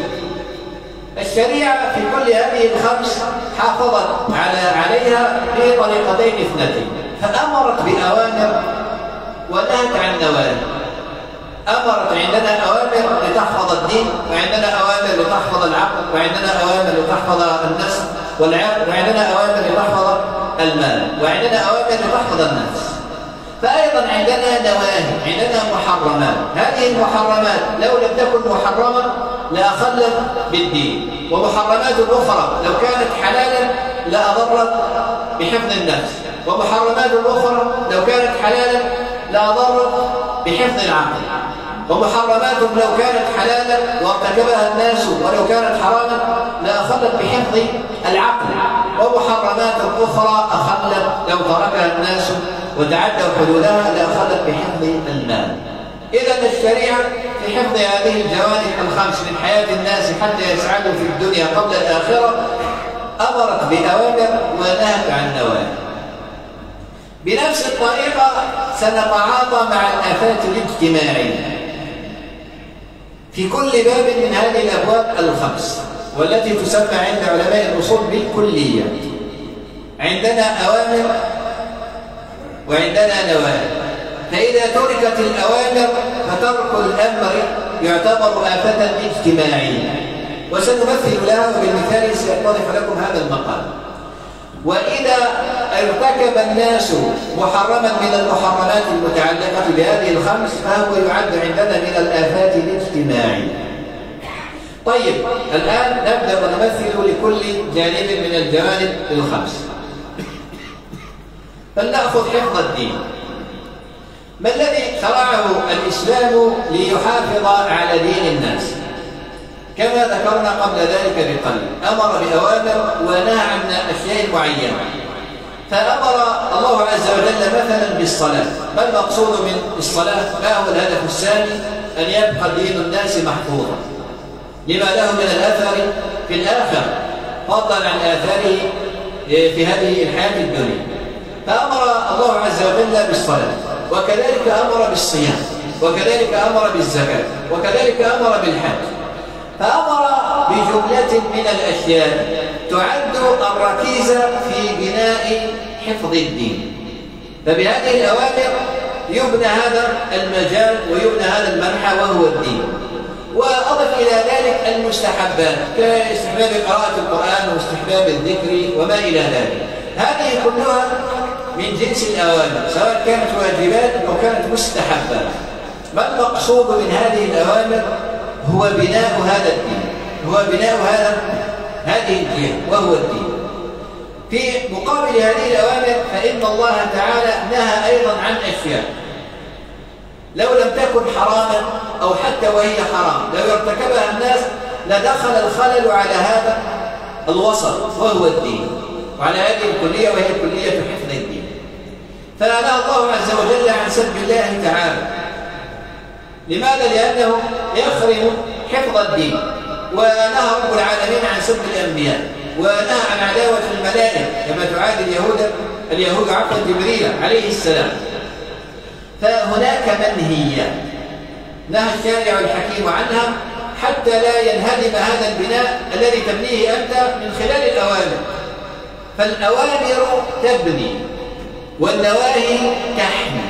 Speaker 1: الشريعة في كل هذه ال5 حافظت عليها بطريقتين اثنتين: فأمرت بأوامر ونهت عن نواهي. أمرت، عندنا أوامر لتحفظ الدين، وعندنا أوامر لتحفظ العقل، وعندنا أوامر لتحفظ النسل والعرض، وعندنا أوامر لتحفظ المال، وعندنا أوامر لتحفظ النفس. فأيضا عندنا نواهي، عندنا محرمات. هذه المحرمات لو لم تكن محرمة لأخلت بالدين، ومحرمات أخرى لو كانت حلالا لأضرت بحفظ النفس، ومحرمات أخرى لو كانت حلالا لأضرت بحفظ العقل. ومحرمات لو كانت حلالا وارتكبها الناس ولو كانت حراما لأخلت بحفظ العقل، ومحرمات أخرى أخلت لو تركها الناس وتعدوا حدودها لأخلت بحفظ المال. إذا الشريعة في حفظ هذه الجوانب الخمس من حياة الناس حتى يسعدوا في الدنيا قبل الآخرة أمرت بأوامر ونهت عن نواهي. بنفس الطريقة سنتعاطى مع الآفات الاجتماعية في كل باب من هذه الأبواب الخمس، والتي تسمى عند علماء الأصول بالكلية. عندنا أوامر وعندنا نواهي، فإذا تركت الأوامر فترك الأمر يعتبر آفة اجتماعية، وسنمثل لها وبالمثال سيتضح لكم هذا المقال. وإذا ارتكب الناس محرما من المحرمات المتعلقة بهذه الخمس فهو يعد عندنا من الآفات الاجتماعية. طيب، الآن نبدأ ونمثل لكل جانب من الجوانب الخمس. فلنأخذ حفظ الدين. ما الذي شرعه الإسلام ليحافظ على دين الناس؟ كما ذكرنا قبل ذلك بقليل، أمر بأوامر ونهى عن أشياء معينة. فأمر الله عز وجل مثلا بالصلاة. ما المقصود من الصلاة؟ ما هو الهدف الثاني؟ أن يبقى دين الناس محفوظا لما له من الأثر في الآخرة فضلا عن آثاره في هذه الحياة الدنيا. فأمر الله عز وجل بالصلاة، وكذلك أمر بالصيام، وكذلك أمر بالزكاة، وكذلك أمر بالحج. فأمر بجملة من الأشياء تعد الركيزة في بناء حفظ الدين. فبهذه الأوامر يبنى هذا المجال ويبنى هذا المنحى وهو الدين. وأضف إلى ذلك المستحبات كاستحباب قراءة القرآن واستحباب الذكر وما إلى ذلك. هذه كلها من جنس الأوامر سواء كانت واجبات أو كانت مستحبات. ما المقصود من هذه الأوامر؟ هو بناء هذا الدين، هو بناء هذه الدين وهو الدين. في مقابل هذه الأوامر فإن الله تعالى نهى أيضا عن أشياء لو لم تكن حراما أو حتى وهي حرام لو ارتكبها الناس لدخل الخلل على هذا الوسط وهو الدين، وعلى هذه الكلية وهي كلية حفظ الدين. فنهى الله عز وجل عن سب الله تعالى. لماذا؟ لأنه يخرم حفظ الدين. ونهى رب العالمين عن سب الأنبياء، ونهى عن عداوة الملائكة كما تعادي اليهود عفوا جبريل عليه السلام. فهناك منهيات نهى الشارع الحكيم عنها حتى لا ينهدم هذا البناء الذي تبنيه أنت من خلال الأوامر. فالأوامر تبني والنواهي تحمي.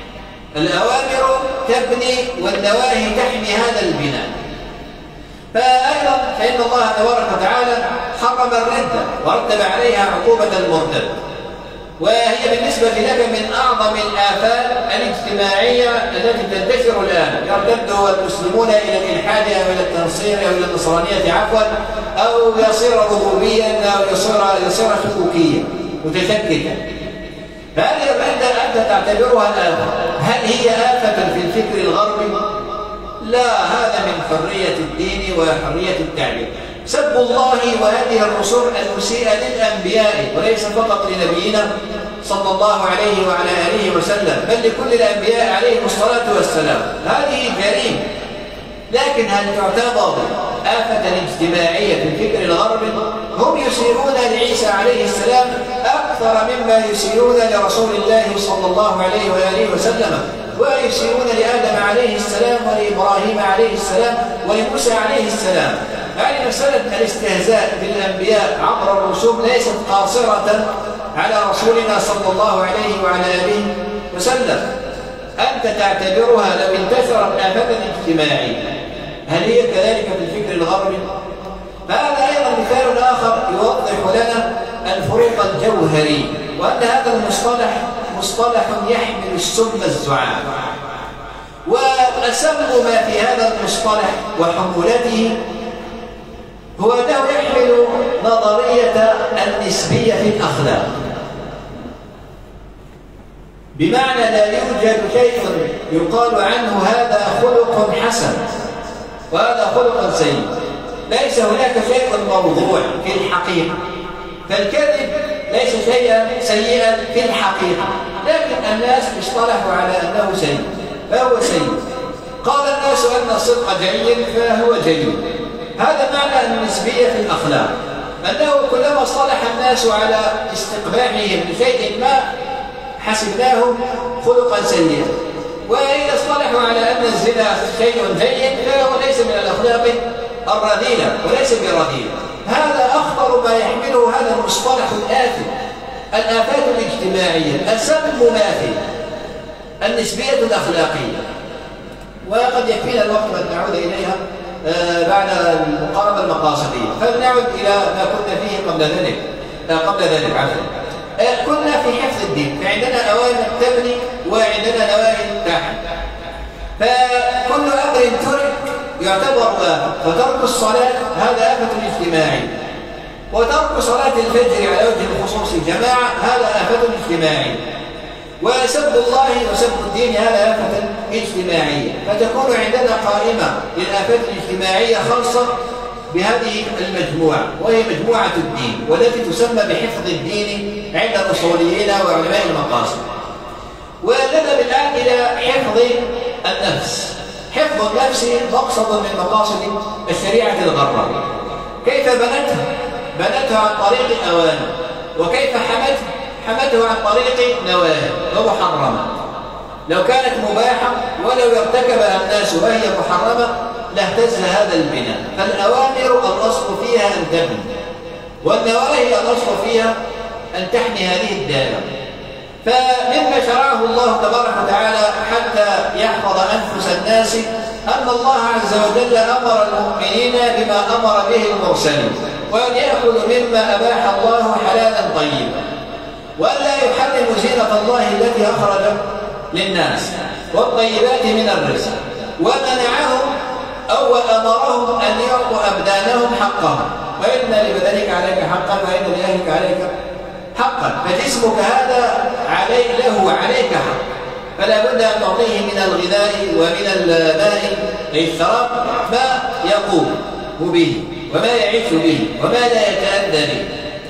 Speaker 1: الأوامر تبني والنواهي تحمي هذا البناء. فأيضا فإن الله تبارك وتعالى حرم الردة ورتب عليها عقوبة المرتد، وهي بالنسبة لك من أعظم الآفات الاجتماعية التي تنتشر الآن. يرتد المسلمون إلى الإلحاد أو إلى التنصير أو إلى النصرانية عفوا، أو يصير ربوبيا أو يصير شكوكيا متشككا. هذه الردة أنت تعتبرها آفة. هل هي آفة في الفكر الغربي؟ لا، هذا من حرية الدين وحرية التعبير. سب الله وهذه الرسول المسيئة للأنبياء وليس فقط لنبينا صلى الله عليه وعلى آله وسلم، بل لكل الأنبياء عليهم الصلاة والسلام. هذه جريمة، لكن هل تعتبر آفة اجتماعية في الفكر الغربي؟ هم يسيرون لعيسى عليه السلام أكثر مما يسيرون لرسول الله صلى الله عليه وآله وسلم، ويسيرون لآدم عليه السلام ولإبراهيم عليه السلام ولموسى عليه السلام. يعني مسألة الاستهزاء بالأنبياء عبر الرسول ليست قاصرة على رسولنا صلى الله عليه وعلى آله وسلم. أنت تعتبرها لو انتشرت آفة اجتماعية. هل هي كذلك في الفكر الغربي؟ فهذا أيضا مثال آخر يوضح لنا الفروق الجوهري، وأن هذا المصطلح مصطلح يحمل السم الزعاف. وأسم ما في هذا المصطلح وحمولته هو أنه يحمل نظرية النسبية في الأخلاق، بمعنى لا يوجد شيء يقال عنه هذا خلق حسن وهذا خلق سيء. ليس هناك شيء موضوع في الحقيقة، فالكذب ليس شيئا سيئا في الحقيقة، لكن الناس اصطلحوا على أنه سيء فهو سيء. قال الناس أن الصدق جيد فهو جيد. هذا معنى النسبية في الأخلاق، أنه كلما اصطلح الناس على استقباحهم لشيء ما حسبناه خلقا سيئا، وإذا اصطلحوا على أن الزنا شيء جيد فهو ليس من الأخلاق الرذيلة وليس برذيل. هذا أخطر ما يحمله هذا المصطلح الآثم، الآفات الاجتماعية، السبب ما فيه النسبية الأخلاقية. وقد يكفينا الوقت أن نعود إليها بعد المقاربة المقاصدية، فلنعد إلى ما كنا فيه قبل ذلك عفوا. كنا في حفظ الدين، فعندنا أوامر تبني وعندنا نواهي تحت، فكل أمر ترك يعتبر آفة. فترك الصلاة هذا آفة اجتماعي، وترك صلاة الفجر على وجه الخصوص جماعة هذا آفة اجتماعي، وسب الله وسب الدين هذا آفة اجتماعية. فتكون عندنا قائمة للآفات الاجتماعية خاصة بهذه المجموعة، وهي مجموعة الدين، والتي تسمى بحفظ الدين عند الأصوليين وعلماء المقاصد. ونذهب الآن إلى حفظ النفس. حفظ النفس مقصد من مقاصد الشريعة الغراء. كيف بنتها عن طريق أوامر، وكيف حمته عن طريق نواهي ومحرمات. لو كانت مباحة ولو ارتكبها الناس وهي محرمة لاهتز هذا البناء. فالأوامر الأصل فيها أن تبني، والنواهي الأصل فيها أن تحمي هذه الدائرة. فمما شرعه الله تبارك وتعالى حتى يحفظ أنفس الناس أن الله عز وجل أمر المؤمنين بما أمر به المرسلين، وأن يأكلوا مما أباح الله حلالا طيبا، وأن لا يحرموا زينة الله التي أخرج للناس والطيبات من الرزق، ومنعهم أو أمرهم أن يعطوا أبدانهم حقهم، وإن لبدنك عليك حقا وإن لأهلك عليك حقا، فجسمك هذا عليك حق، فلا بد أن تعطيه من الغذاء ومن الماء أي الشراب ما يقوم به وما يعيش به وما لا يتأذى به.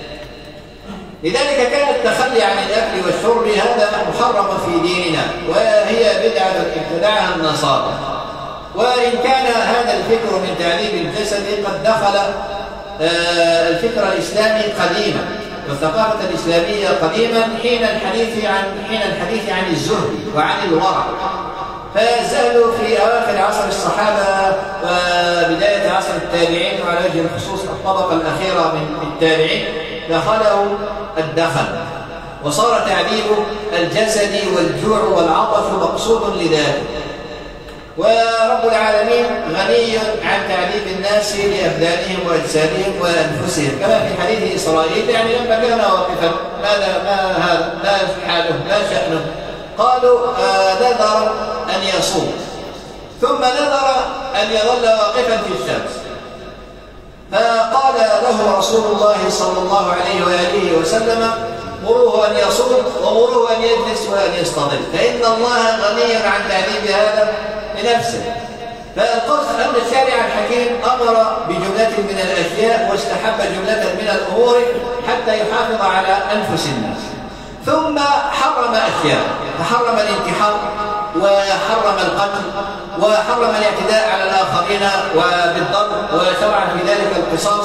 Speaker 1: لذلك كان التخلي عن الأكل والشرب هذا محرم في ديننا، وهي بدعة ابتدعها النصارى. وإن كان هذا الفكر من تعذيب الجسد قد دخل الفكر الإسلامي قديما والثقافة الإسلامية قديما حين الحديث عن الزهد وعن الورع. فالزهد في أواخر عصر الصحابة وبداية عصر التابعين، وعلى وجه الخصوص الطبقة الأخيرة من التابعين، دخله الدخل، وصار تعذيب الجسد والجوع والعطش مقصود لذلك. ورب العالمين غني عن تعذيب الناس لأبدانهم وأجسادهم وأنفسهم، كما في حديث إسرائيل يعني لما كان واقفا ما حاله ما شأنه، قالوا نذر أن يصوم، ثم نذر أن يظل واقفا في الشمس، فقال له رسول الله صلى الله عليه وآله وسلم: مروه أن يصوم ومروه أن يجلس وأن يستظل، فإن الله غني عن تعذيب هذا لنفسه. فالقصد أن الشارع الحكيم أمر بجملة من الأشياء واستحب جملة من الأمور حتى يحافظ على أنفس الناس، ثم حرم أشياء، فحرم الانتحار وحرم القتل وحرم الاعتداء على الآخرين وبالضرب، وشرع في ذلك القصاص.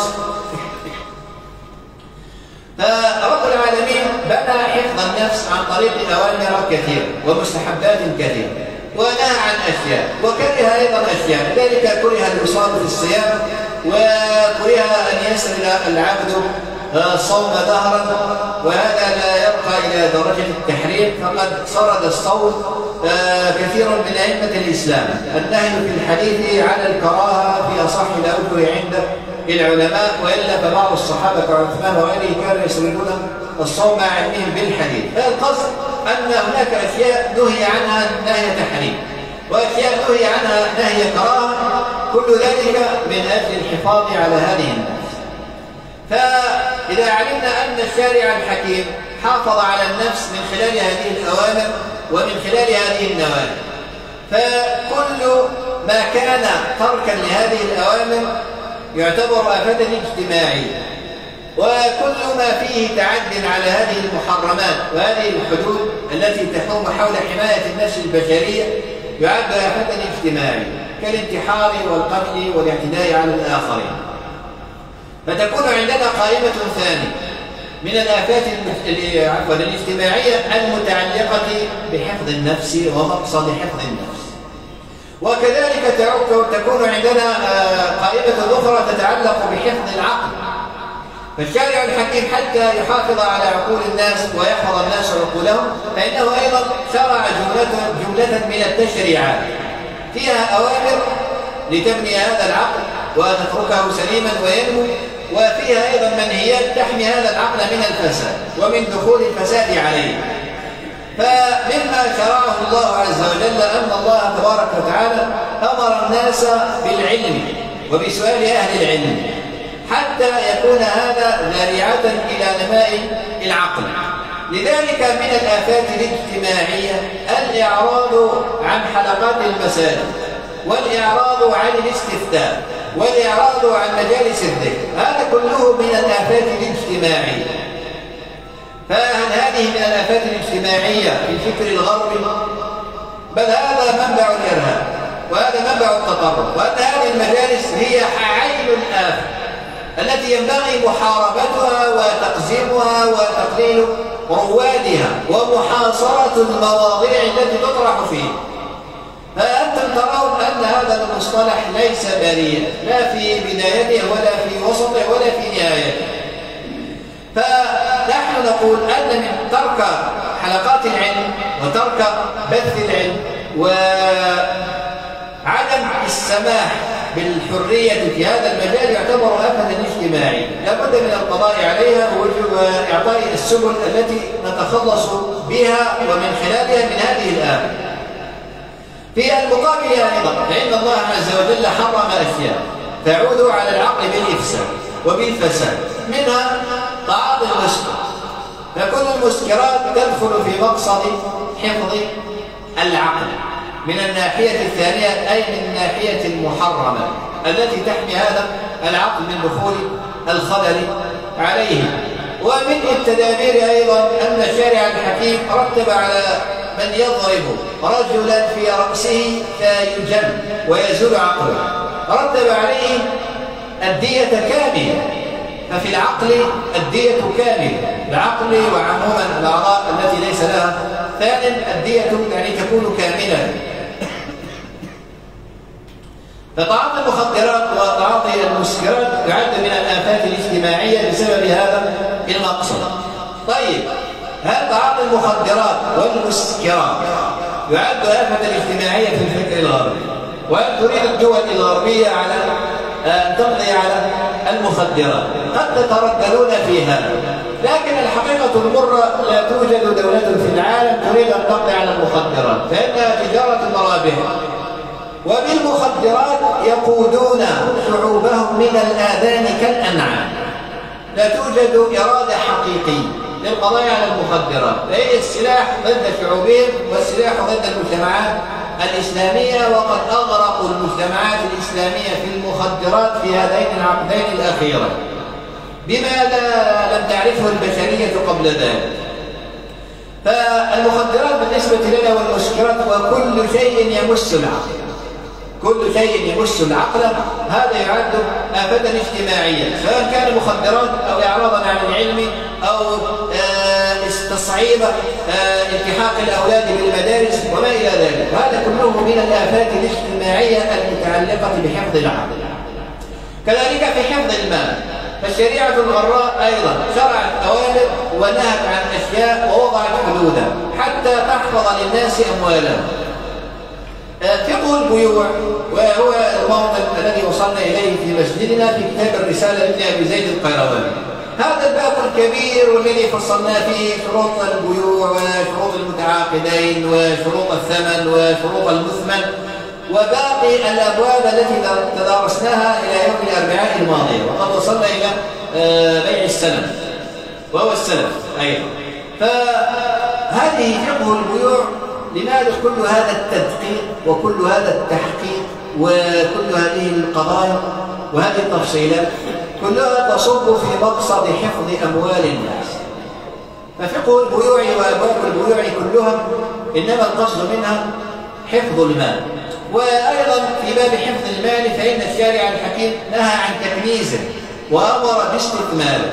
Speaker 1: فرب العالمين بنى حفظ النفس عن طريق أوامر كثيرة ومستحبات كثيرة، ونهى عن أشياء وكره أيضا أشياء. لذلك كره الوصال في الصيام، وكره أن يسأل العبد الصوم دهرا، وهذا لا يبقى إلى درجة التحريم، فقد سرد الصوم كثير من أئمة الإسلام. النهي في الحديث على الكراهة في أصح الأوجه عند العلماء، وإلا فبعض الصحابة كعثمان وغيره كانوا يسردون الصوم مع علمهم بالحديث. فالقصد أن هناك أشياء نهي عنها نهي تحريم، وأشياء نهي عنها نهي كراهة، كل ذلك من أجل الحفاظ على هذه النفس. فإذا علمنا أن الشارع الحكيم حافظ على النفس من خلال هذه الأوامر، ومن خلال هذه النواهي. فكل ما كان تركا لهذه الأوامر يعتبر آفة اجتماعية، وكل ما فيه تعد على هذه المحرمات وهذه الحدود التي تحوم حول حماية النفس البشرية يعد آفة اجتماعية كالانتحار والقتل والاعتداء على الآخرين. فتكون عندنا قائمة ثانية من الآفات الاجتماعية المتعلقة بحفظ النفس ومقصد حفظ النفس. وكذلك تكون عندنا قائمة أخرى تتعلق بحفظ العقل. فالشارع الحكيم حتى يحافظ على عقول الناس ويحفظ الناس عقولهم فإنه أيضا شرع جملة من التشريعات فيها أوامر لتبني هذا العقل وتتركه سليما وينمو، وفيها أيضا منهيات تحمي هذا العقل من الفساد ومن دخول الفساد عليه. فمما شرعه الله عز وجل أن الله تبارك وتعالى أمر الناس بالعلم وبسؤال أهل العلم حتى يكون هذا ذريعة إلى نماء العقل. لذلك من الآفات الاجتماعية الإعراض عن حلقات المساجد، والإعراض عن الاستفتاء، والإعراض عن مجالس الذكر، هذا كله من الآفات الاجتماعية. فهل هذه من الآفات الاجتماعية في الفكر الغربي؟ بل هذا منبع الإرهاب، وهذا منبع التطرف، وأن هذه المجالس هي عين الآفة التي ينبغي محاربتها وتقزيمها وتقليل روادها ومحاصرة المواضيع التي تطرح فيه. فأنتم ترون أن هذا المصطلح ليس بريئا لا في بدايته ولا في وسطه ولا في نهايته. فنحن نقول أن من ترك حلقات العلم وترك بث العلم وعدم السماح بالحرية في هذا المجال يعتبر آفة اجتماعية لابد من القضاء عليها وإعطاء السبل التي نتخلص بها ومن خلالها من هذه الآفة. في المقابل أيضا فإن الله عز وجل حرم أشياء تعود على العقل بالإفساد وبالفساد، منها تعاطي المسكر. فكل المسكرات تدخل في مقصد حفظ العقل من الناحية الثانية، أي من الناحية المحرمة التي تحمي هذا العقل من دخول الخلل عليه. ومن التدابير أيضا أن الشارع الحكيم رتب على من يضرب رجلا في رأسه فيجن ويزول عقله، رتب عليه الدية كاملة. ففي العقل الدية كاملة، العقل وعموما الأعضاء التي ليس لها ثانٍ الدية يعني تكون كاملة. فتعاطي المخدرات وتعاطي المسكرات يعد من الآفات الاجتماعية بسبب هذا المقصد. طيب، هل تعاطي المخدرات والمسكرات يعد آفة اجتماعية في الفكر الغربي؟ وهل تريد الدول الغربية على أن تقضي على المخدرات؟ قد تترددون في هذا، لكن الحقيقة المرة لا توجد دولة في العالم تريد أن تقضي على المخدرات، فإنها تجارة مرابح، وبالمخدرات يقودون شعوبهم من الآذان كالأنعام. لا توجد إرادة حقيقية للقضاء على المخدرات، فهي السلاح ضد شعوبهم والسلاح ضد المجتمعات الإسلامية، وقد أغرقوا المجتمعات الإسلامية في المخدرات في هذين العقدين الأخيرين بما لم تعرفه البشرية قبل ذلك. فالمخدرات بالنسبة لنا والمسكرات وكل شيء يمس العقل، كل شيء يمس العقل هذا يعد آفة اجتماعية، سواء كان مخدرات أو إعراضا عن العلم أو استصعيب التحاق الأولاد بالمدارس وما إلى ذلك. هذا كله من الآفات الاجتماعية المتعلقة بحفظ العقل. كذلك في حفظ المال، فالشريعة الغراء أيضا شرعت أوامر ونهت عن أشياء ووضعت حدودا حتى تحفظ للناس أموالهم. فقه البيوع وهو الموطن الذي وصلنا إليه في مسجدنا في كتاب الرسالة لابن أبي زيد القيرواني. هذا الباب الكبير والذي فصلنا فيه شروط البيوع وشروط المتعاقدين وشروط الثمن وشروط المثمن وباقي الأبواب التي تدارسناها إلى يوم الأربعاء الماضية، وقد وصلنا إلى بيع السلم وهو السلف أيضا. فهذه فقه البيوع لماذا كل هذا التدقيق وكل هذا التحقيق وكل هذه القضايا وهذه التفصيلات كلها تصب في مقصد حفظ أموال الناس. ففقه البيوع وأبواب البيوع كلها إنما القصد منها حفظ المال. وأيضا في باب حفظ المال فإن الشارع الحكيم نهى عن تكنيزه وأمر باستثماره.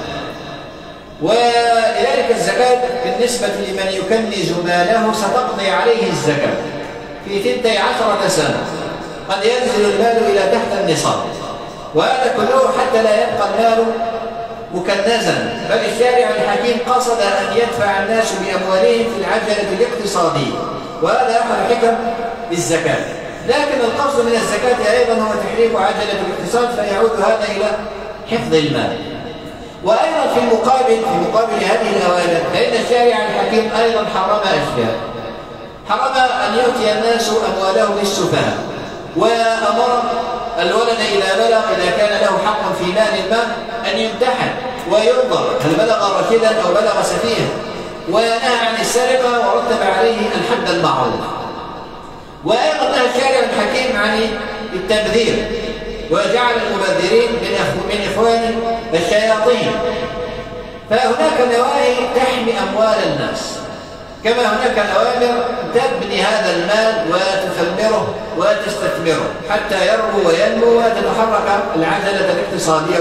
Speaker 1: ولذلك الزكاة بالنسبة لمن يكنز ماله ستقضي عليه الزكاة في 12 سنة، قد ينزل المال إلى تحت النصاب، وهذا كله حتى لا يبقى المال مكنزا، بل الشارع الحكيم قصد أن يدفع الناس بأموالهم في العجلة الاقتصادية، وهذا أحد حكم الزكاة. لكن القصد من الزكاة أيضا هو تحريك عجلة الاقتصاد، فيعود هذا إلى حفظ المال. وأيضا في مقابل هذه الأوامر فإن الشارع الحكيم أيضا حرم أشياء، حرم أن يؤتي الناس أموالهم للسفهاء، وأمر الولد إذا كان له حق في مال المال أن يمتحن وينظر هل بلغ رشدا أو بلغ سفيها، ونهى عن السرقة ورتب عليه الحد المعروف. وأيضا نهى الشارع الحكيم عن التبذير، وجعل المبذرين من إخوان الشياطين. فهناك نواهي تحمي أموال الناس، كما هناك أوامر تبني هذا المال وتثمره وتستثمره حتى يربو وينمو وتتحرك العجلة الاقتصادية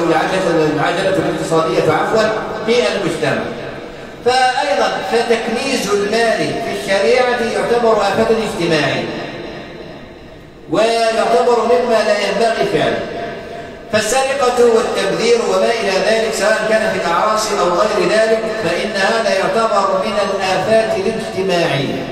Speaker 1: في المجتمع. فأيضا فتكنيز المال في الشريعة يعتبر آفة اجتماعية، ويعتبر مما لا ينبغي فعله. فالسرقة والتبذير وما إلى ذلك سواء كان في الأعراس أو غير ذلك فإن هذا يعتبر من الآفات الاجتماعية،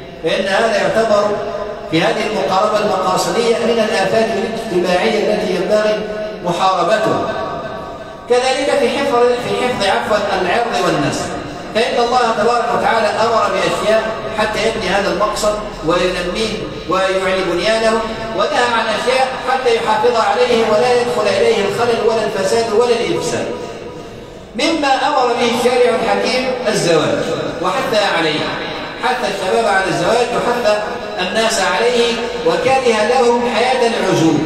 Speaker 1: في هذه المقاربة المقاصدية من الآفات الاجتماعية التي ينبغي محاربتها. كذلك في حفظ العرض والنسل، فإن الله تبارك وتعالى أمر بأشياء حتى يبني هذا المقصد وينميه ويعلي بنيانه، ونهى عن أشياء حتى يحافظ عليه ولا يدخل إليه الخلل ولا الفساد ولا الإفساد. مما أمر به الشارع الحكيم الزواج وحث عليه، حث الشباب على الزواج وحث الناس عليه، وكره لهم حياة العزوب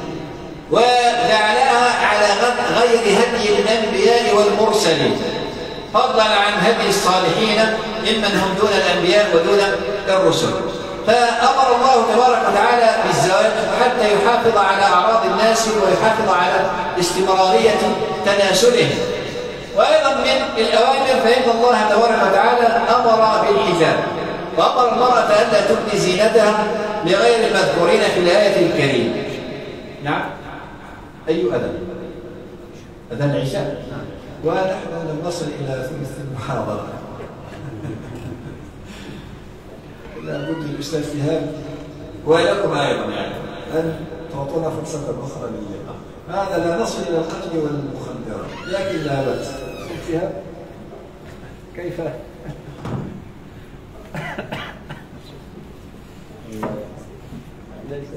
Speaker 1: وجعلها على غير هدي الأنبياء والمرسلين، فضلا عن هدي الصالحين ممن هم دون الأنبياء ودون الرسل. فأمر الله تبارك وتعالى بالزواج حتى يحافظ على أعراض الناس ويحافظ على استمرارية تناسلهم. وأيضا من الأوامر فإن الله تبارك وتعالى أمر بالحجاب، وأمر المرأة ألا تبدي زينتها لغير المذكورين في الآية الكريمة. نعم، أي أذن؟ أذن العشاء. ونحن لم نصل إلى ثلث المحاضرة. لابد الأستاذ شهاب ولكم أيضا أن تعطونا فرصة أخرى للقاء. هذا لا نصل إلى القتل والمخدرات، لكن لا بأس. شهاب كيف؟ ليس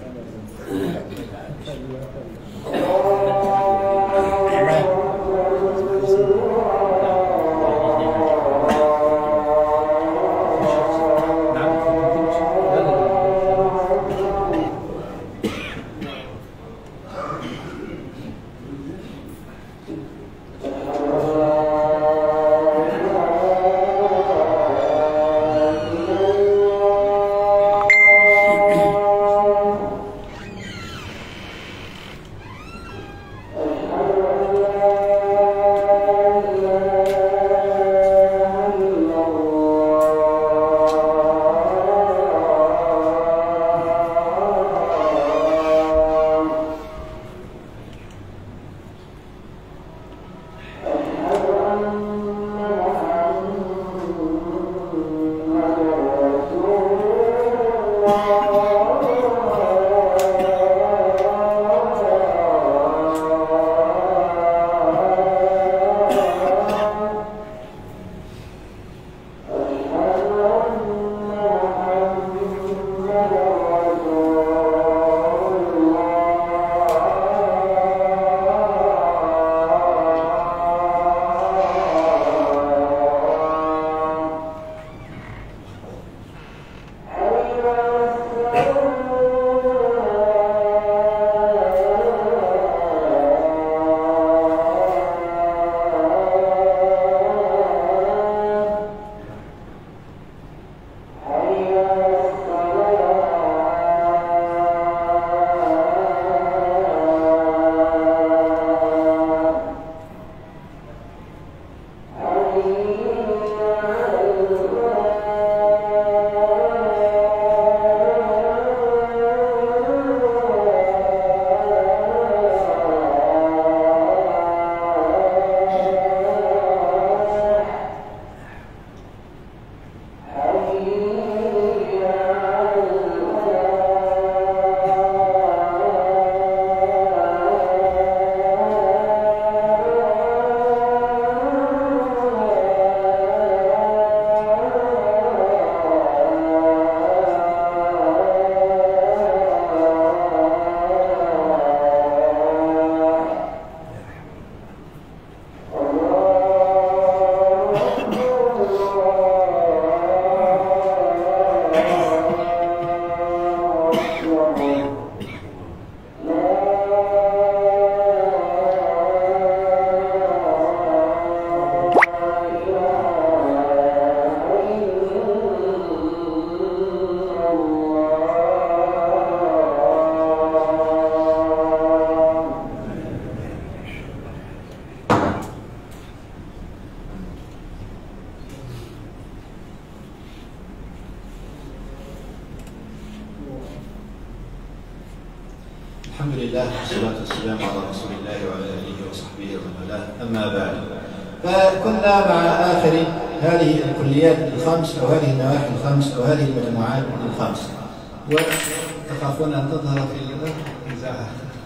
Speaker 1: الحمد لله والصلاة والسلام على رسول الله وعلى آله وصحبه ومن والاه، أما بعد. فكنا مع آخر هذه الكليات الخمس أو هذه النواحي الخمس أو هذه المجموعات الخمس، وتخافون أن تظهر في الإذاعة.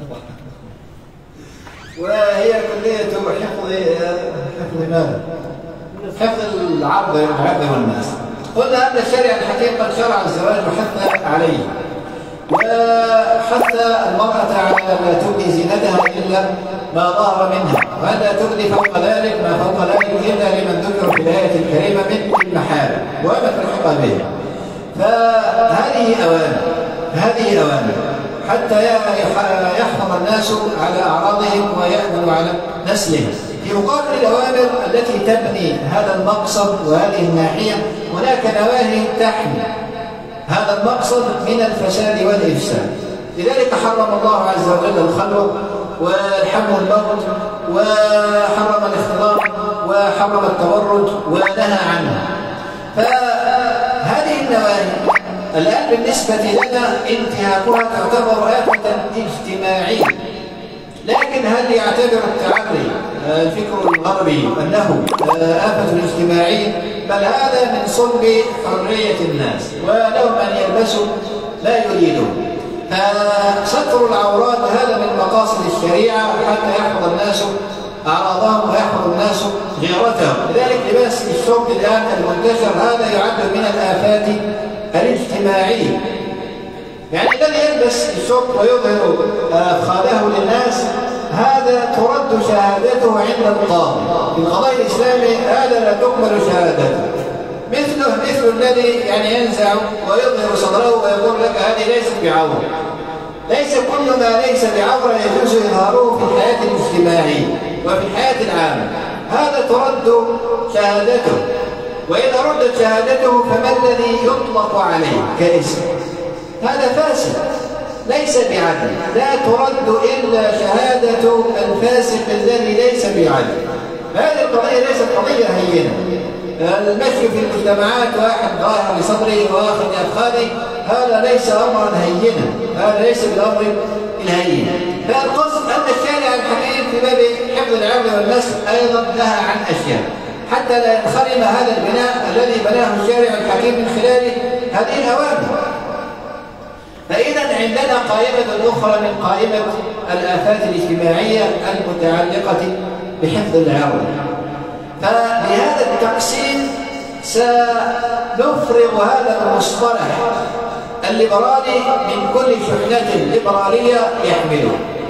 Speaker 1: وهي كلية حفظ ماذا؟ حفظ العرض والناس. قلنا أن الشارع الحكيم قد شرع الزواج وحث عليه، وحث المرأة على لا تبدي زينتها إلا ما ظهر منها، وألا تبدي فوق ذلك ما فوق ذلك إلا لمن ذكر في الآية الكريمة من المحارم وما تلحق به. فهذه أوامر حتى يحفظ الناس على أعراضهم ويأمنوا على نسلهم. في مقابل الأوامر التي تبني هذا المقصد وهذه الناحية، هناك نواهي تحمي هذا المقصد من الفساد والإفساد. لذلك حرم الله عز وجل الخلوة وحرم الموت وحرم الاختلاط وحرم التبرج ونهى عنه. فهذه النواهي الآن بالنسبة لنا انتهاكها تعتبر آفة اجتماعية، لكن هل يعتبر التعري الفكر الغربي أنه آفة اجتماعية؟ بل هذا من صلب حرية الناس، ولهم أن يلبسوا لا يريدون. فستر العورات هذا من مقاصد الشريعة حتى يحفظ الناس أعراضهم ويحفظ الناس غيرتهم. لذلك لباس الشرب الآن المنتشر هذا يعد من الآفات الاجتماعية. يعني الذي يلبس الشرب ويظهر أفخاذه للناس هذا ترد شهادته عند القاضي. في القضاء الإسلامي هذا لا تقبل شهادته. مثل الذي يعني ينزع ويظهر صدره ويقول لك هذه ليست بعورة. ليس كل ما ليس بعورة يجوز إظهاره في الحياة الاجتماعية وفي الحياة العامة. هذا ترد شهادته، وإذا ردت شهادته فما الذي يطلق عليه كاسم؟ هذا فاسد ليس بعدل. لا ترد إلا شهادة الفاسق الذي ليس بعدل. هذه القضية ليست قضية هينة. المشي في المجتمعات واحد ظاهر لصدره واخر لأفخاذه هذا ليس أمرا هينا، هذا ليس بالأمر الهين. فالقصد أن الشارع الحكيم في باب حفظ العرض والنسل أيضا نهى عن أشياء حتى لا ينخرم هذا البناء الذي بناه الشارع الحكيم من خلال هذه الأوامر. فإذا عندنا قائمة أخرى من قائمة الآفات الاجتماعية المتعلقة بحفظ العرض. فبهذا التقسيم سنفرغ هذا المصطلح الليبرالي من كل شحنة ليبرالية يحمله،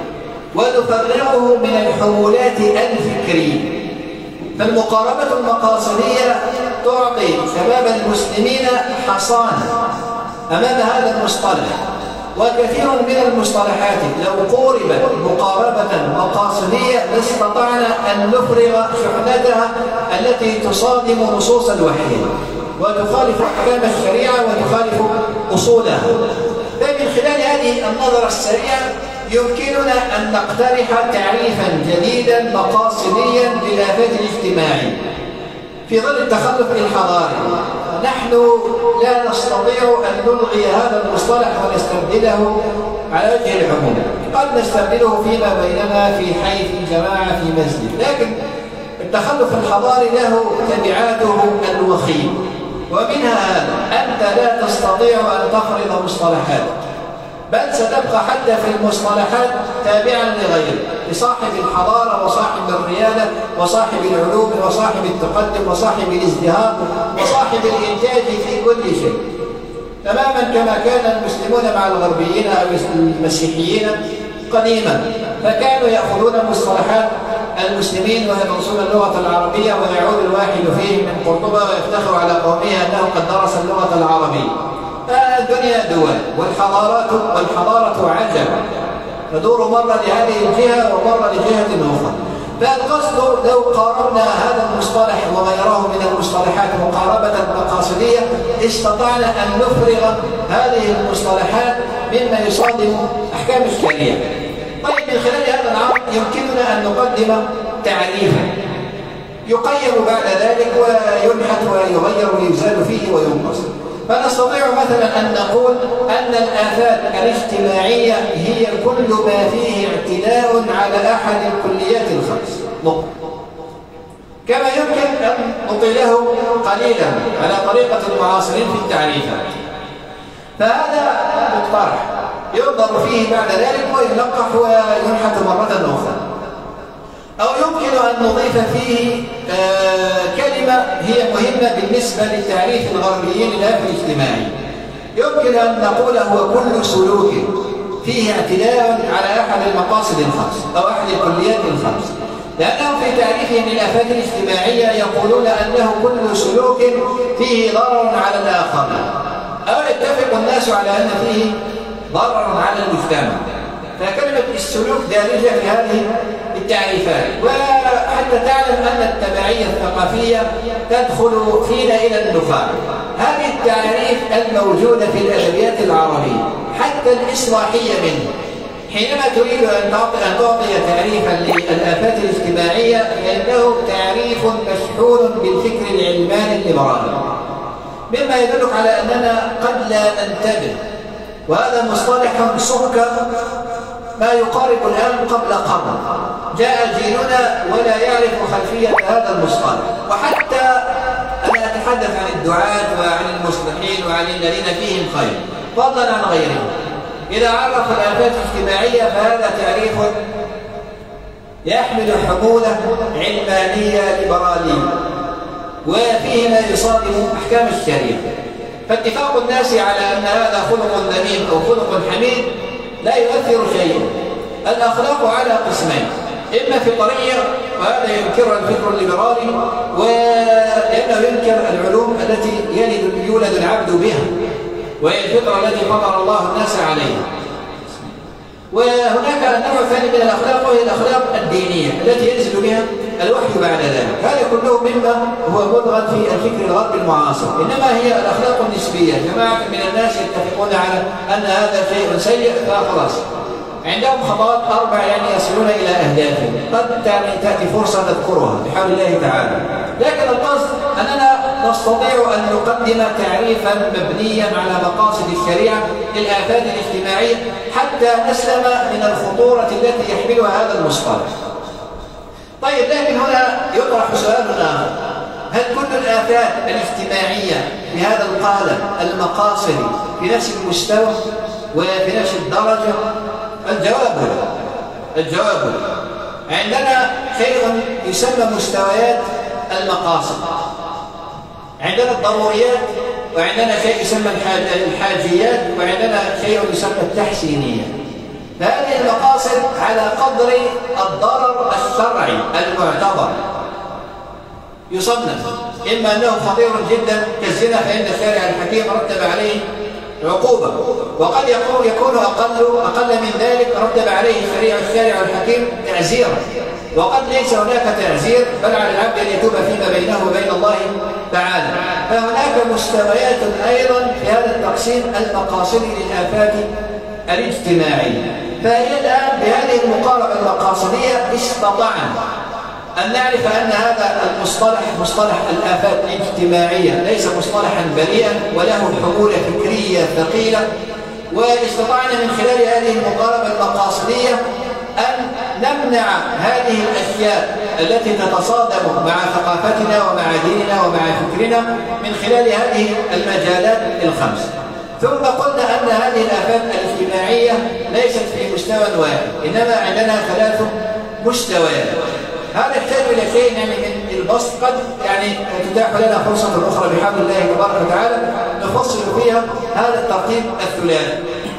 Speaker 1: ونفرغه من الحمولات الفكرية. فالمقاربة المقاصدية تعطي شباب المسلمين حصانة أمام هذا المصطلح. وكثير من المصطلحات لو قوربت مقاربة مقاصدية لاستطعنا أن نفرغ شحنتها التي تصادم نصوص الوحي وتخالف أحكام الشريعة وتخالف أصولها. فمن خلال هذه النظرة السريعة يمكننا أن نقترح تعريفا جديدا مقاصديا للآفات الاجتماعية في ظل التخلف الحضاري. نحن لا نستطيع أن نلغي هذا المصطلح ونستبدله على وجه العموم. قد نستبدله فيما بيننا في حي في جماعة في مسجد، لكن التخلف الحضاري له تبعاته الوخيمة، ومنها هذا: أنت لا تستطيع أن تفرض مصطلحات، بل ستبقى حتى في المصطلحات تابعا لغيره، لصاحب الحضارة وصاحب الريادة وصاحب العلوم وصاحب التقدم وصاحب الازدهار وصاحب الإنتاج في كل شيء، تماما كما كان المسلمون مع الغربيين أو المسيحيين قديما. فكانوا يأخذون مصطلحات المسلمين ويدرسون اللغة العربية، ويعود الواحد فيه من قرطبة ويفتخر على قومه أنه قد درس اللغة العربية. الدنيا دول والحضارة عجب، تدور مرة لهذه الجهة ومرة لجهة أخرى. فالقصد لو قاربنا هذا المصطلح وغيره من المصطلحات مقاربة مقاصدية استطعنا أن نفرغ هذه المصطلحات مما يصادم أحكام الشريعة. طيب، من خلال هذا العرض يمكننا أن نقدم تعريفا يقيم بعد ذلك وينحت ويغير ويزال فيه وينقص. فنستطيع مثلا أن نقول أن الآفات الاجتماعية هي كل ما فيه اعتداء على أحد الكليات الخمس نقطة. كما يمكن أن نطيله قليلا على طريقة المعاصرين في التعريفات، فهذا مقترح ينظر فيه بعد ذلك ويلقح وينحت مرة أخرى. أو يمكن أن نضيف فيه كلمة هي مهمة بالنسبة للتعريف الغربيين للآفة الاجتماعي. يمكن أن نقول هو كل سلوك فيه اعتداء على أحد المقاصد الخمس أو أحد الكليات الخمس، لأنهم في تعريفهم للآفات الاجتماعية يقولون أنه كل سلوك فيه ضرر على الآخر، أو يتفق الناس على أن فيه ضرر على المجتمع. فكلمة السلوك دارجة في هذه التعريفات، وحتى تعلم أن التبعية الثقافية تدخل فينا إلى النخاع. هذه التعريف الموجودة في الأدبيات العربية حتى الإصلاحية منه، حينما تريد أن تعطي تعريفا للآفات الاجتماعية فإنه تعريف مشحون بالفكر العلماني الليبرالي، مما يدلك على أننا قد لا ننتبه، وهذا مصطلح سمك ما يقارب الآن قبل قرن. جاء جيلنا ولا يعرف خلفية هذا المصطلح. وحتى أنا أتحدث عن الدعاة وعن المصلحين وعن الذين فيهم خير فضلا عن غيرهم، إذا عرف الآفات الاجتماعية فهذا تعريف يحمل حمولة علمانية ليبرالية وفيه ما يصادم أحكام الشريعة. فاتفاق الناس على أن هذا خلق ذميم أو خلق حميد لا يؤثر شيئا. الأخلاق على قسمين، إما فطرية وهذا ينكرها الفكر الليبرالي ولأنه ينكر العلوم التي يولد العبد بها، وهي الفطرة التي فطر الله الناس عليها. وهناك النوع الثاني من الأخلاق وهي الأخلاق الدينية التي ينزل بها الوحي بعد ذلك. هذا كله مما هو مدغم في الفكر الغربي المعاصر، إنما هي الأخلاق النسبية. جماعة من الناس يتفقون على أن هذا شيء سيء فخلاص عندهم خطوات 4 يعني يصلون إلى أهدافهم. قد تأتي فرصة نذكرها بحول الله تعالى، لكن القصد أننا نستطيع أن نقدم تعريفا مبنيا على مقاصد الشريعة للآفات الاجتماعية حتى نسلم من الخطورة التي يحملها هذا المصطلح. طيب، لكن هنا يطرح سؤال آخر: هل كل الآفات الاجتماعية بهذا القالب المقاصدي في نفس المستوى وفي نفس الدرجة؟ الجواب عندنا شيء يسمى مستويات المقاصد. عندنا الضروريات، وعندنا شيء يسمى الحاجيات، وعندنا شيء يسمى التحسينيات. فهذه المقاصد على قدر الضرر الشرعي المعتبر يصنف، إما أنه خطير جدا كالزنا فإن الشارع الحكيم رتب عليه عقوبة، وقد يكون أقل من ذلك رتب عليه الشارع الحكيم تعزيرا، وقد ليس هناك تعزير بل على العبد أن يتوب فيما بينه وبين الله تعالى. فهناك مستويات أيضا في هذا التقسيم المقاصدي للآفات الاجتماعية. فهي الآن بهذه المقاربة المقاصدية استطعنا أن نعرف أن هذا المصطلح مصطلح الآفات الاجتماعية ليس مصطلحا بريئا وله حمولة فكرية ثقيلة، واستطعنا من خلال هذه المقاربة المقاصدية أن نمنع هذه الأشياء التي تتصادم مع ثقافتنا ومع ديننا ومع فكرنا من خلال هذه المجالات الخمس. ثم قلنا أن هذه الآفات الاجتماعية ليست في مستوى واحد، إنما عندنا 3 مستويات. هذا يحتاج إلى شيء يعني من البسط، قد يعني تتاح لنا فرصة أخرى بحمد الله تبارك وتعالى نفصل فيها هذا الترتيب الثلاثي.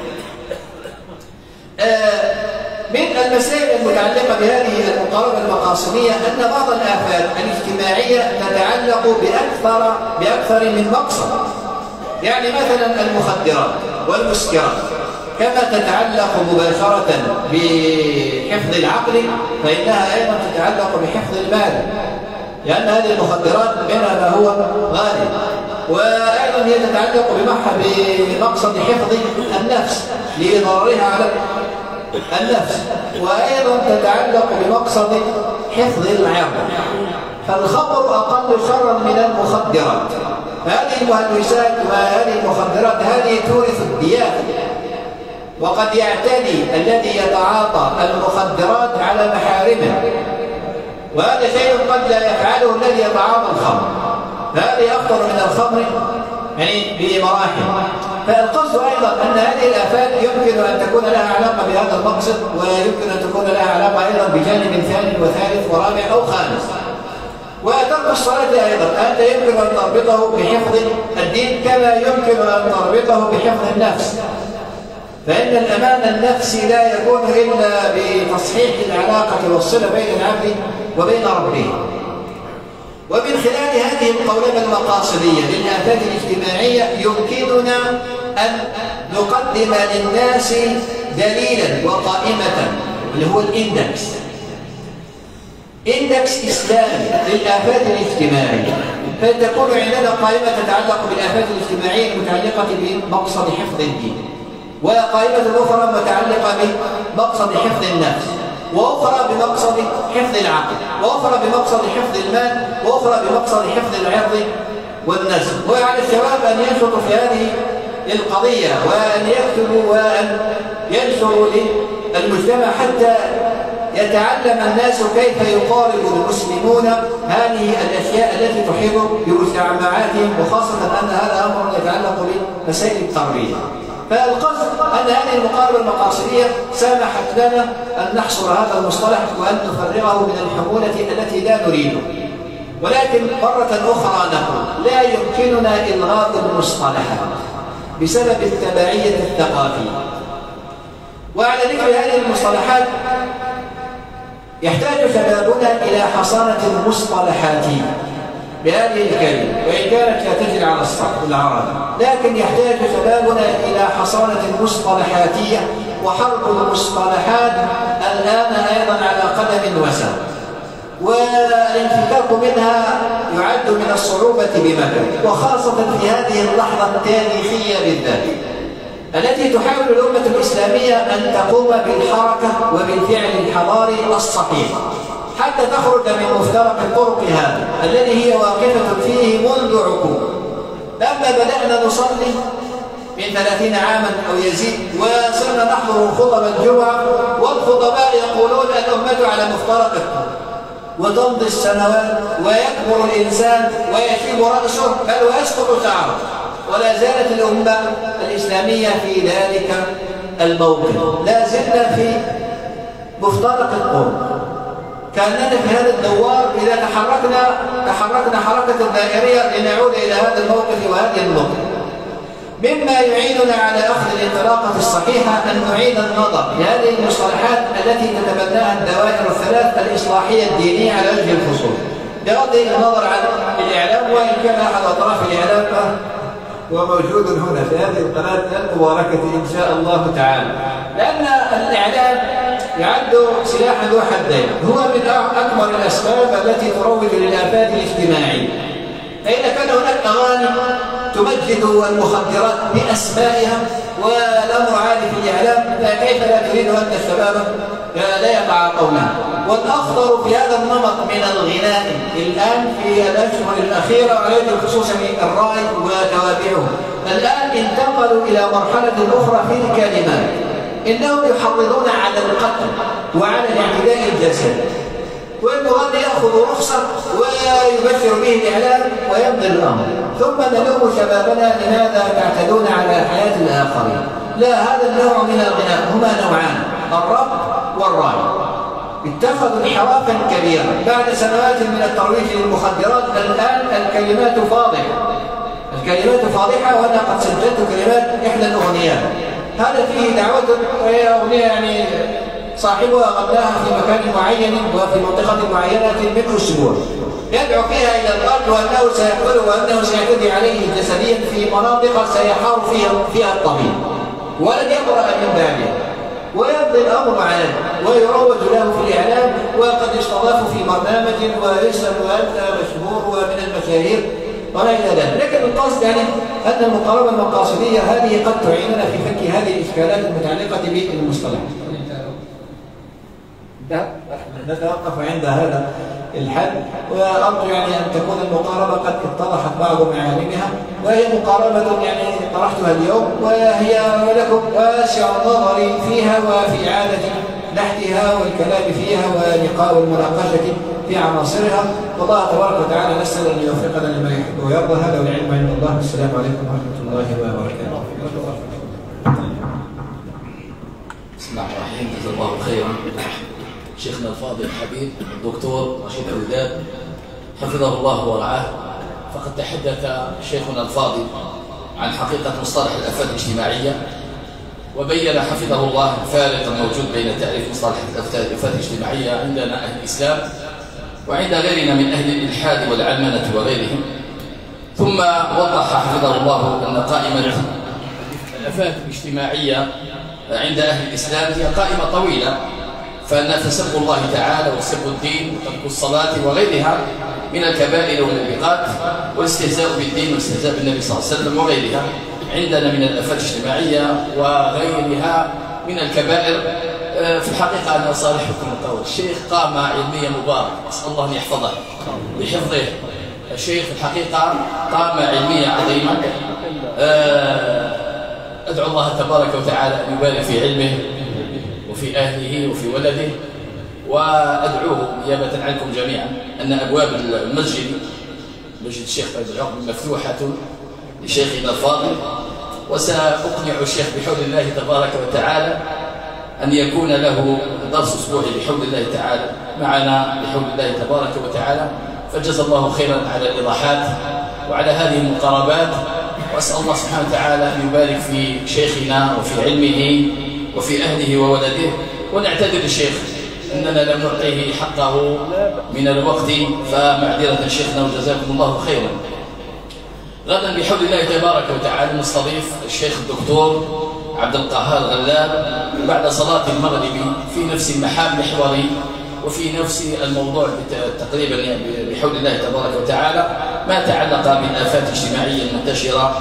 Speaker 1: من المسائل المتعلقة بهذه المقاربة المقاصدية أن بعض الآفات الاجتماعية تتعلق بأكثر من مقصد. يعني مثلا المخدرات والمسكرات كما تتعلق مباشرة بحفظ العقل فإنها أيضا تتعلق بحفظ المال، لأن هذه المخدرات منها ما هو غالي، وأيضا هي تتعلق بمقصد حفظ النفس لضررها على النفس، وأيضا تتعلق بمقصد حفظ العرض. فالخمر أقل شرا من المخدرات، هذه المهلوسات وهذه المخدرات هذه تورث الدياثة، وقد يعتدي الذي يتعاطى المخدرات على محارمه، وهذا شيء قد لا يفعله الذي يتعاطى الخمر، فهذه أخطر من الخمر يعني بمراحل. فالقصد أيضا أن هذه الآفات يمكن أن تكون لها علاقة بهذا المقصد، ويمكن أن تكون لها علاقة أيضا بجانب ثاني وثالث ورابع أو خامس. وترك الصلاة أيضا أنت يمكن أن تربطه بحفظ الدين كما يمكن أن تربطه بحفظ النفس، فإن الأمان النفسي لا يكون إلا بتصحيح العلاقة والصلة بين العبد وبين ربه. ومن خلال هذه القولبة المقاصدية للآفات الاجتماعية يمكننا أن نقدم للناس دليلا وقائمة اللي هو الإندكس، إندكس إسلامي للآفات الاجتماعية، فتكون عندنا قائمة تتعلق بالآفات الاجتماعية المتعلقة بمقصد حفظ الدين، وقائمة أخرى متعلقة بمقصد حفظ النفس، وأخرى بمقصد حفظ العقل، وأخرى بمقصد حفظ المال، وأخرى بمقصد حفظ العرض والنسب. وعلى الشباب أن ينشطوا في هذه القضية وأن يكتبوا وأن ينشروا للمجتمع حتى يتعلم الناس كيف يقارب المسلمون هذه الأشياء التي تحيط بمجتمعاتهم، وخاصة أن هذا أمر يتعلق بمسائل التربية. فالقصد أن هذه المقاربة المقاصدية سمحت لنا أن نحصر هذا المصطلح وأن نفرغه من الحمولة التي لا نريده. ولكن مرة أخرى نقول لا يمكننا إلغاء المصطلحات بسبب التبعية الثقافية. وعلى ذكر هذه المصطلحات يحتاج شبابنا إلى حصانة مصطلحاتية بهذه الكلمة، وإن كانت لا تجري على الصح العربي، لكن يحتاج شبابنا إلى حصانة مصطلحاتية وحرب المصطلحات الآن أيضا على قدم وساق، والانفكاك منها يعد من الصعوبة بمكان، وخاصة في هذه اللحظة التاريخية بالذات التي تحاول الأمة الإسلامية أن تقوم بالحركة وبالفعل الحضاري الصحيح حتى تخرج من مفترق الطرق هذا الذي هي واقفة فيه منذ عقود. لما بدأنا نصلي من 30 عاما أو يزيد وصرنا نحضر خطب الجمعة والخطباء يقولون الأمة على مفترق الطرق، وتمضي السنوات ويكبر الإنسان ويشيب رأسه بل ويسقط شعره، ولا زالت الأمة الإسلامية في ذلك الموقف، لا زلنا في مفترق الطرق، كأننا في هذا الدوار إذا تحركنا حركة دائرية لنعود إلى هذا الموقف وهذه النقطة. مما يعيننا على أخذ الانطلاقة الصحيحة أن نعيد النظر لهذه المصطلحات التي تتبناها الدوائر الثلاث الإصلاحية الدينية على وجه الخصوص، بغض النظر عن الإعلام، وإن كان أحد أطراف الإعلام هو موجود هنا في هذه القناة المباركة إن شاء الله تعالى، لأن الإعلام يعد سلاحا ذو حدين، هو من أكبر الأسباب التي تروج للآفات الاجتماعية. فإذا كان هناك أغاني تمجد المخدرات بأسمائها والأمر عالي في الإعلام، فكيف لا تريد أن الشباب لا يتعاطونها؟ والأخطر في هذا النمط من الغناء الآن في الأشهر الأخيرة على وجه الخصوص الراي وتوابعه، الآن انتقلوا إلى مرحلة أخرى في الكلمات، إنهم يحرضون على القتل وعلى الاعتداء الجسدي، والمغني يأخذ رخصة ويبشر به الإعلام ويمضي الأمر، ثم نلوم شبابنا لماذا تعتدون على حياة الآخرين. لا، هذا النوع من الغناء هما نوعان، الرب والراي، اتخذوا انحرافا كبيرا بعد سنوات من الترويج للمخدرات. الآن الكلمات فاضحة، وأنا قد سجلت كلمات إحدى الأغنيات، هذا فيه دعوة، وهي أغنية يعني صاحبها غناها في مكان معين وفي منطقة معينة من أسبوع، يدعو فيها إلى القتل وأنه سيقتله وأنه سيعتدي عليه جسديا في مناطق سيحار فيها الطبيب، ولن يقرأ من ذلك، ويبدأ الأمر عليه ويروج له في الإعلام، وقد يستضاف في برنامج ويسأل أنت مشهور ومن المشاهير ولا إلى ذلك. لكن القصد يعني أن المقاربة المقاصدية هذه قد تعيننا في فك هذه الإشكالات المتعلقة بالمصطلح. نتوقف عند هذا الحد. وأرجو يعني أن تكون المقاربة قد اتضحت بعض معالمها، وهي مقاربة يعني طرحتها اليوم، وهي لكم واسع النظر فيها وفي إعادة نحتها والكلام فيها ولقاء والمناقشة في عناصرها. والله تبارك وتعالى نسأل أن يوفقنا لما يحب ويرضى. هذا والعلم عند الله. والسلام عليكم ورحمة الله وبركاته.
Speaker 2: بسم الله الرحمن الرحيم. جزا الله خيرا شيخنا الفاضل الحبيب الدكتور رشيد الوداد حفظه الله ورعاه. فقد تحدث شيخنا الفاضل عن حقيقة مصطلح الآفات الاجتماعية، وبين حفظه الله الفارق الموجود بين تعريف مصطلح الآفات الاجتماعية عندنا أهل الإسلام وعند غيرنا من أهل الإلحاد والعلمنة وغيرهم. ثم وضح حفظه الله أن قائمة الآفات الاجتماعية عند أهل الإسلام هي قائمة طويلة، فأن فسب الله تعالى وسب الدين وترك الصلاة وغيرها من الكبائر والموبقات، والاستهزاء بالدين والاستهزاء بالنبي صلى الله عليه وسلم وغيرها عندنا من الآفات الاجتماعية وغيرها من الكبائر. في الحقيقة أنا أصالحكم القول، الشيخ قامة علمية مباركة، أسأل الله أن يحفظه بحفظه. الشيخ في الحقيقة قامة علمية عظيمة، أدعو الله تبارك وتعالى أن يبارك في علمه وفي أهله وفي ولده، وأدعوه نيابة عنكم جميعا أن أبواب المسجد الشيخ طيب العقب مفتوحة لشيخنا الفاضل، وسأقنع الشيخ بحول الله تبارك وتعالى أن يكون له درس أسبوعي بحول الله تعالى معنا بحول الله تبارك وتعالى. فجزا الله خيرا على الإيضاحات وعلى هذه المقاربات، وأسأل الله سبحانه وتعالى أن يبارك في شيخنا وفي علمه وفي أهله وولده. ونعتذر الشيخ أننا لم نعطيه حقه من الوقت، فمعذرة شيخنا وجزاكم الله خيرا. غدا بحول الله تبارك وتعالى نستضيف الشيخ الدكتور عبد القهار غلاب بعد صلاة المغرب في نفس المحوري وفي نفس الموضوع تقريبا بحول الله تبارك وتعالى، ما تعلق بالآفات الاجتماعية المنتشرة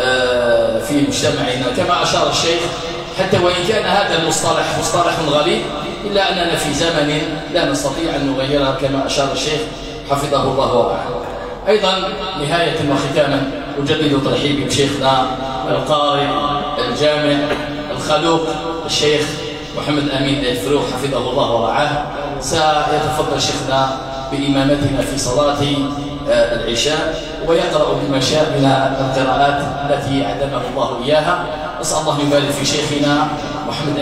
Speaker 2: في مجتمعنا كما أشار الشيخ. حتى وإن كان هذا المصطلح مصطلح غريب، إلا أننا في زمن لا نستطيع أن نغيرها كما أشار الشيخ حفظه الله ورعاه. أيضا نهاية وختاما أجدد ترحيبي بشيخنا القارئ الجامع الخلوق الشيخ محمد أمين الفروخ حفظه الله ورعاه. سيتفضل شيخنا بإمامتنا في صلاة العشاء ويقرأ بما شاء من القراءات التي أعلمه الله إياها. أسأل الله يبارك في شيخنا محمد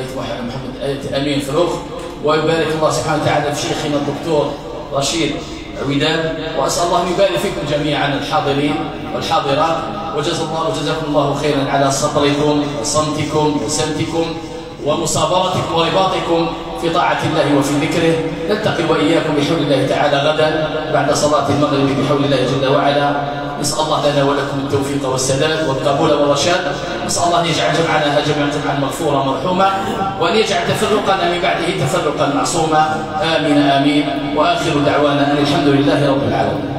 Speaker 2: أيت أمين فروخ، ويبارك الله سبحانه وتعالى في شيخنا الدكتور رشيد عويدان، وأسأل الله أن يبارك فيكم جميعا الحاضرين والحاضرات، وجزاكم الله خيرا على صبركم وصمتكم وسمتكم ومصابرتكم ورباطكم في طاعة الله وفي ذكره. نلتقي وإياكم بحول الله تعالى غدا بعد صلاة المغرب بحول الله جل وعلا. نسأل الله لنا ولكم التوفيق والسداد والقبول والرشاد. نسأل الله أن يجعل جمعنا جمعا مغفورا مرحوما، وأن يجعل تفرقنا من بعده تفرقا معصوما. آمين آمين. وآخر دعوانا أن الحمد لله رب العالمين.